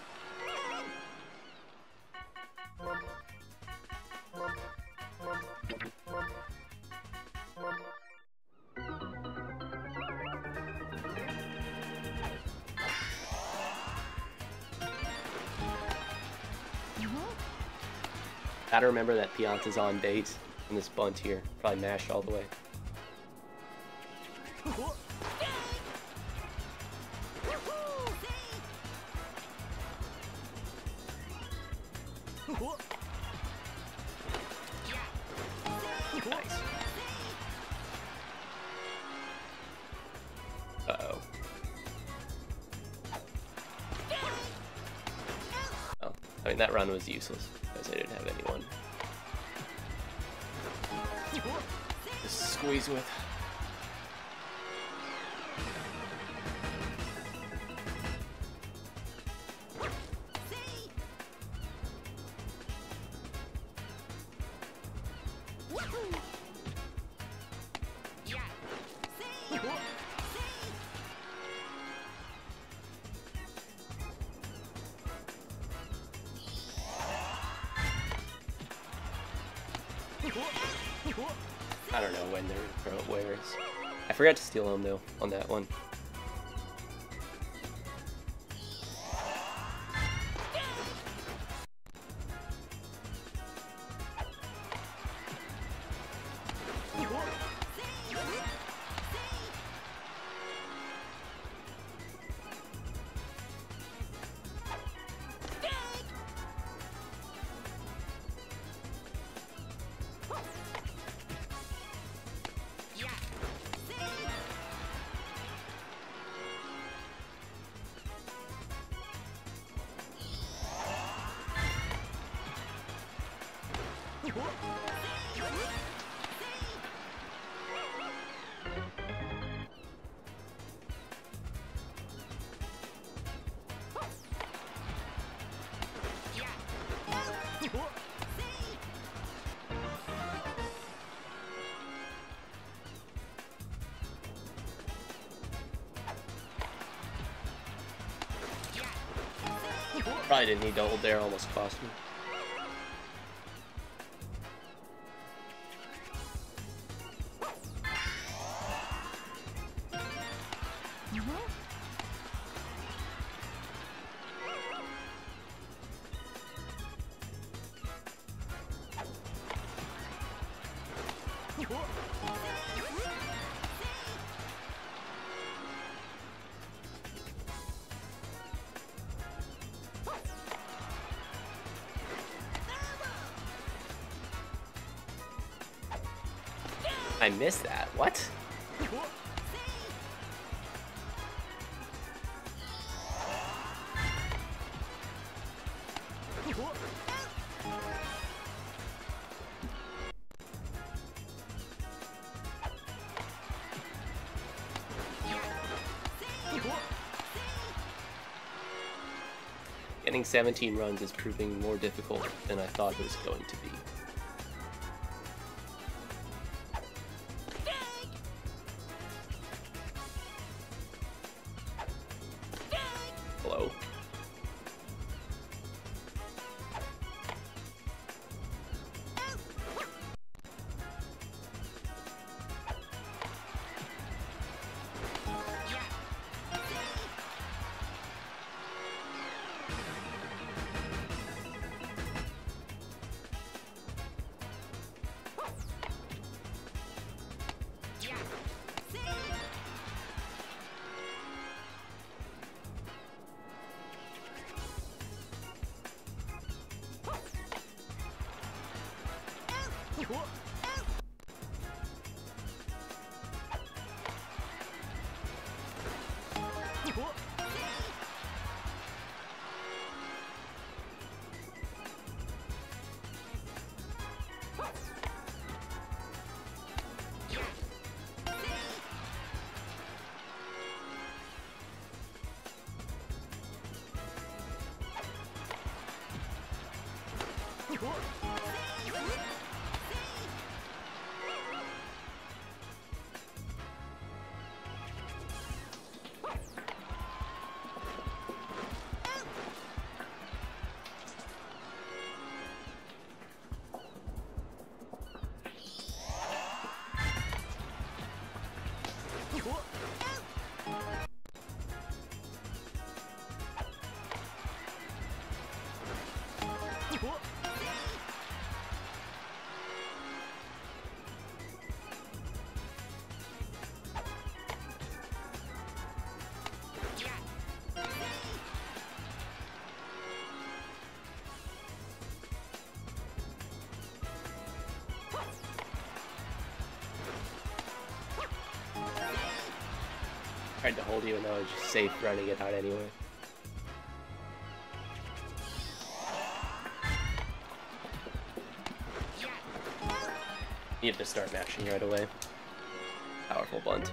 Gotta remember that Pianta's on base in this bunt here. Probably mashed all the way. Nice. Uh-oh. Oh, I mean, that run was useless because I didn't have anyone to squeeze with. I don't know when they're gonna throw it where. I forgot to steal them though on that one. Probably didn't need to hold there, almost cost me. I missed that. What? Getting 17 runs is proving more difficult than I thought it was going to be. Tried to hold even though I was just safe running it out anyway. You have to start mashing right away. Powerful bunt.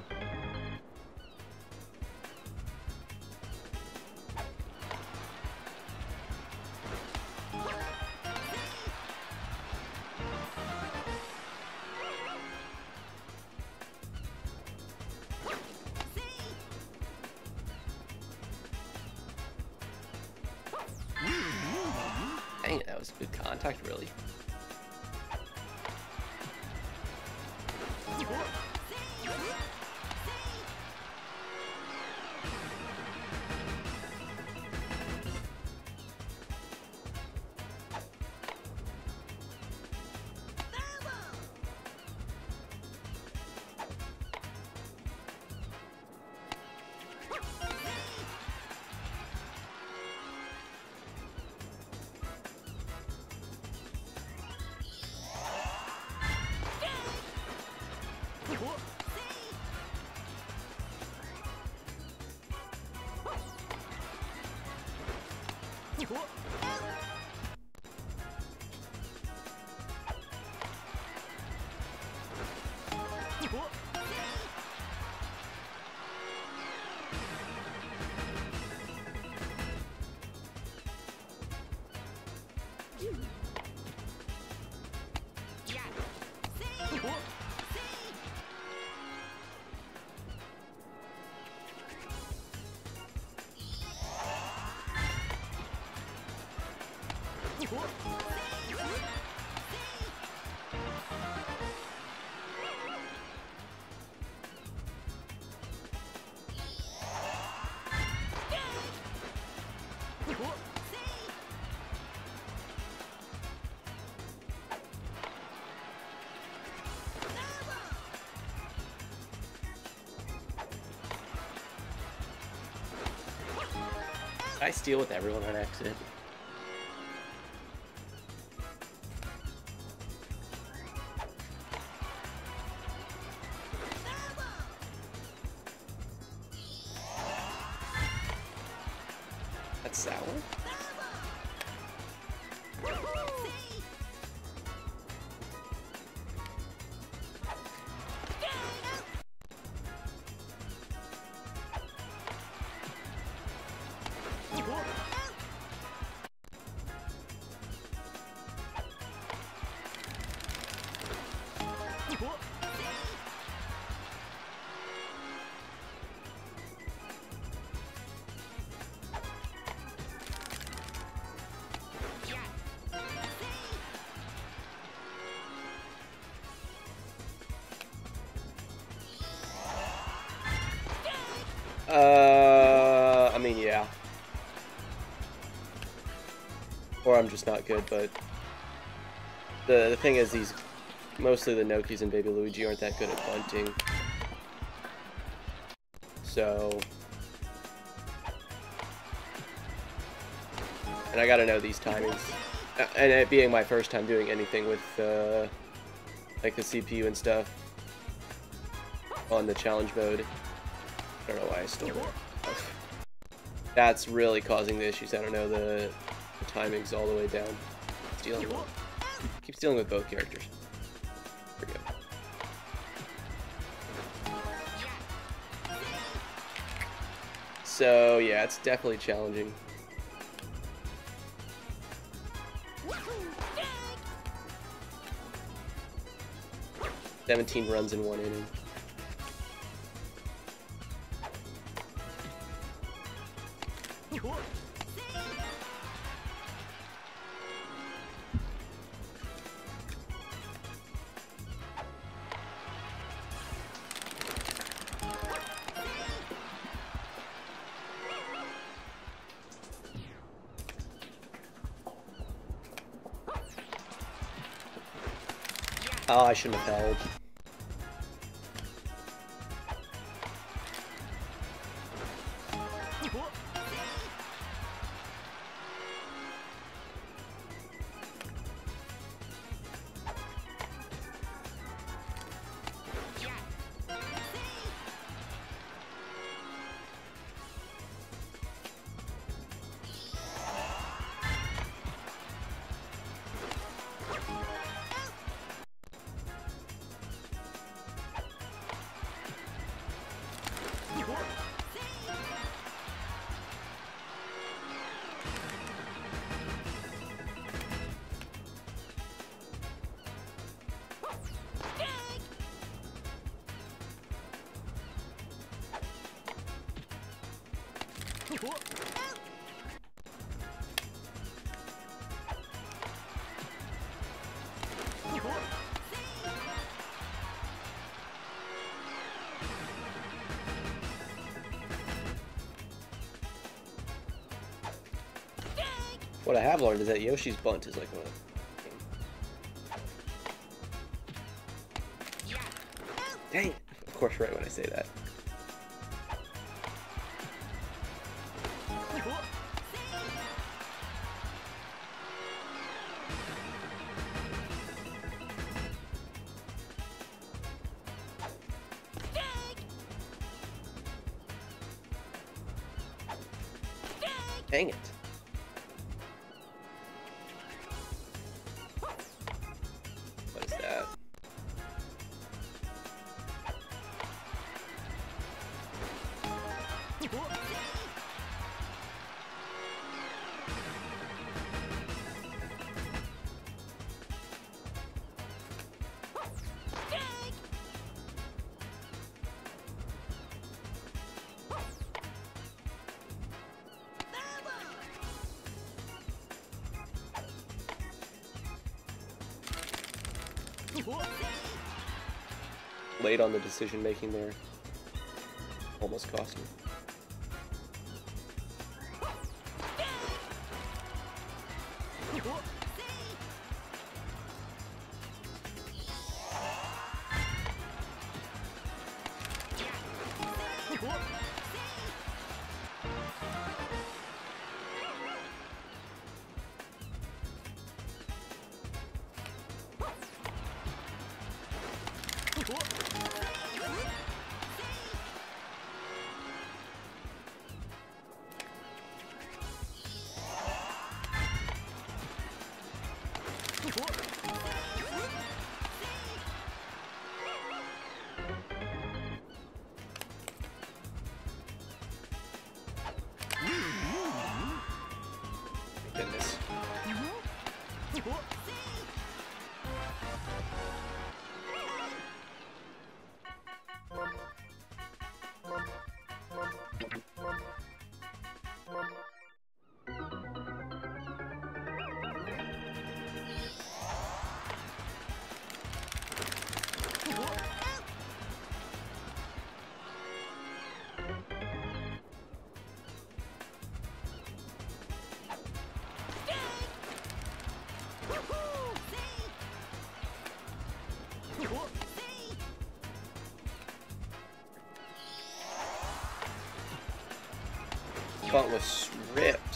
Dang it, that was good contact, really. I steal with everyone on accident. That's sour. I mean, yeah. Or I'm just not good, but the thing is, mostly the Nokis and Baby Luigi aren't that good at bunting. So, and I gotta know these timings. And it being my first time doing anything with like the CPU and stuff on the challenge mode. I don't know why I stole it. That's really causing the issues. I don't know the timing's all the way down. Keep stealing with both characters. There we go. So yeah, it's definitely challenging. "17 runs in 1 inning. Oh, I shouldn't have held. What I have learned is that Yoshi's Bunt is like a... Dang it! Of course, right when I say that. Dang it. What is that? Late on the decision making there. Almost cost me. Goodness. Bunt was ripped.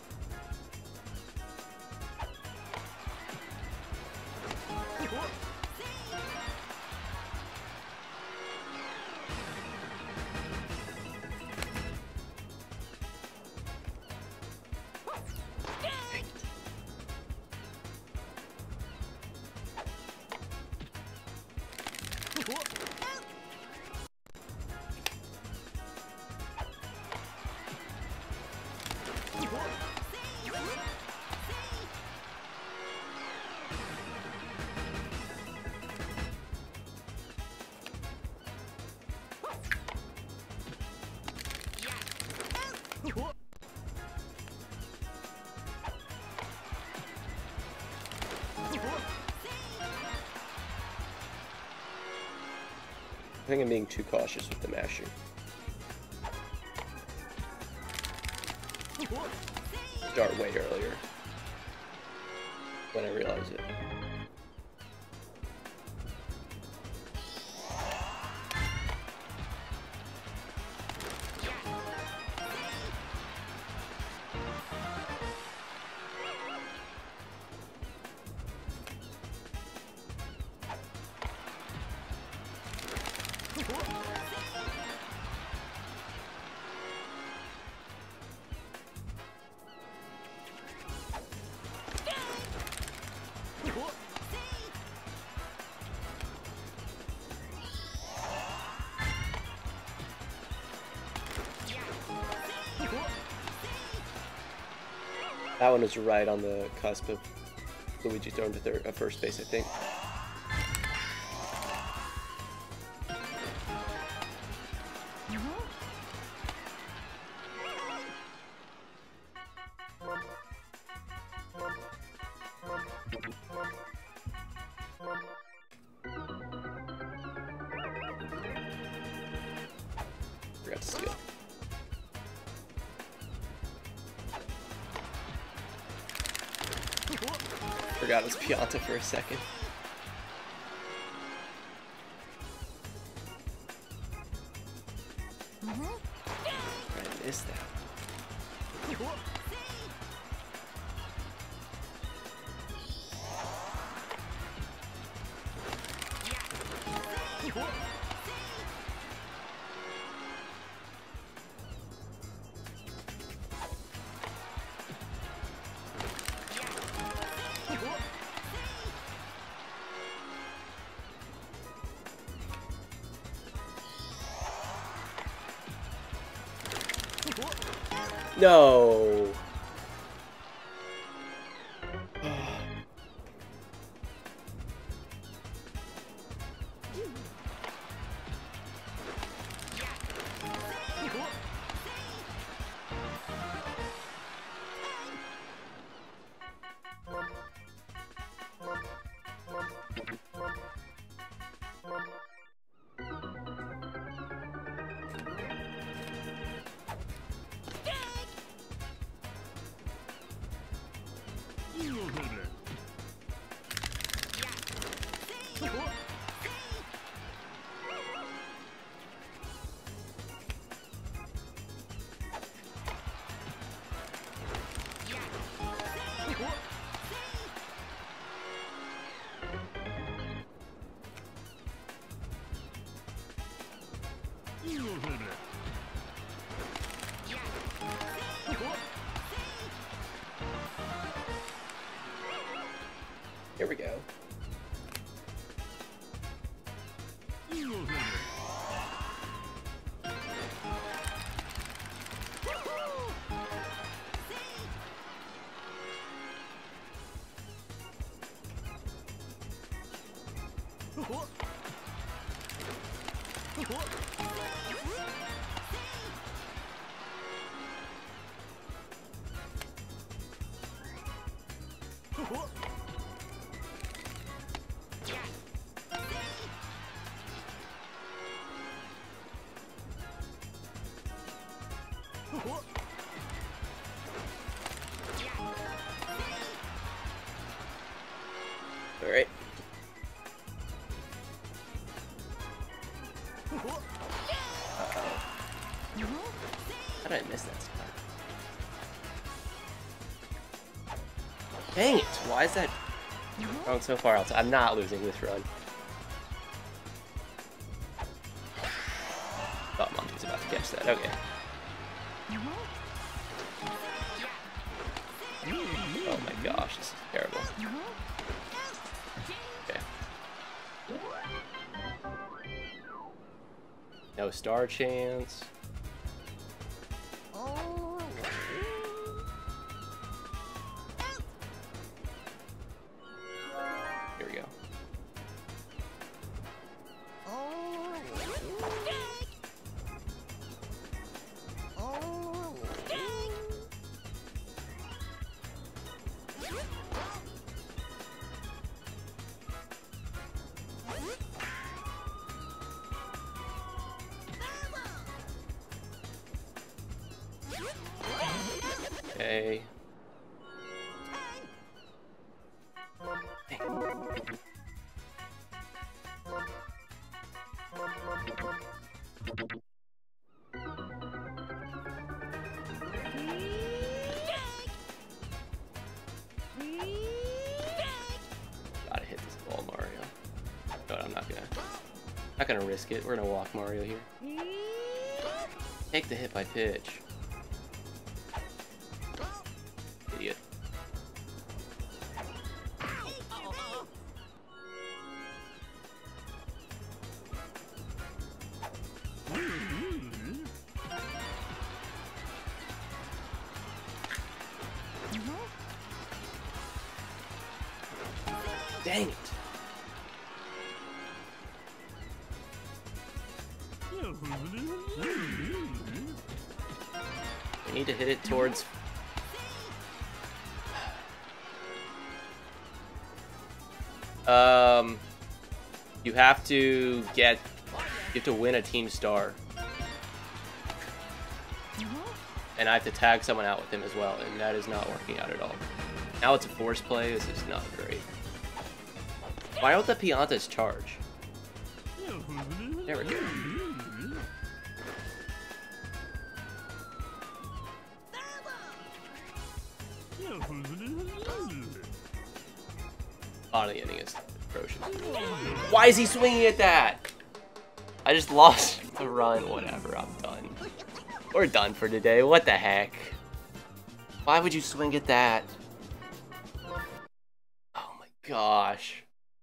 I think I'm being too cautious with the mashing. Start way earlier when I realize it. That one was right on the cusp of Luigi throwing to first base, I think. Forgot to steal. Forgot it was Pianta for a second. I missed that. No. Here we go. All right. How did I miss that spot? Dang it! Why is that going so far outside? I'm not losing this run. Thought Monkey was about to catch that. Okay. Oh my gosh, this is terrible. Okay. No star chance. Here we go. Okay. Gotta hit this ball, Mario. But I'm not gonna risk it. We're gonna walk Mario here. Take the hit by pitch. Idiot. Dang it. We need to hit it towards... You have to win a team star. and I have to tag someone out with him as well, and that is not working out at all. Now it's a force play. This is not great. Why don't the Piantas charge? There we go. Bottom of the inning is atrocious. Why is he swinging at that? I just lost the run. Whatever, I'm done. We're done for today. What the heck? Why would you swing at that? Oh my gosh.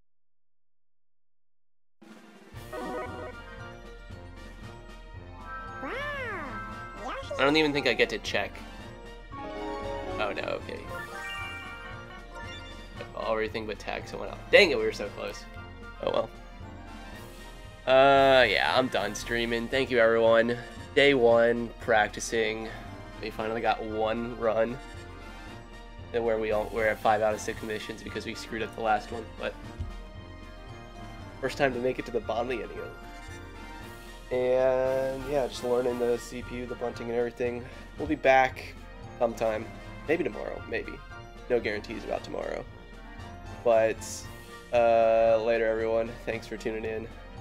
I don't even think I get to check. Oh no, okay. Everything but tag someone else. Dang it, we were so close. Oh well. Yeah, I'm done streaming. Thank you, everyone. Day 1, practicing. We finally got 1 run. Where we're at 5 out of 6 missions because we screwed up the last one, but first time to make it to the bottom of the inning. And yeah, just learning the CPU, the bunting, and everything. We'll be back sometime. Maybe tomorrow, maybe. No guarantees about tomorrow. But later, everyone. Thanks for tuning in.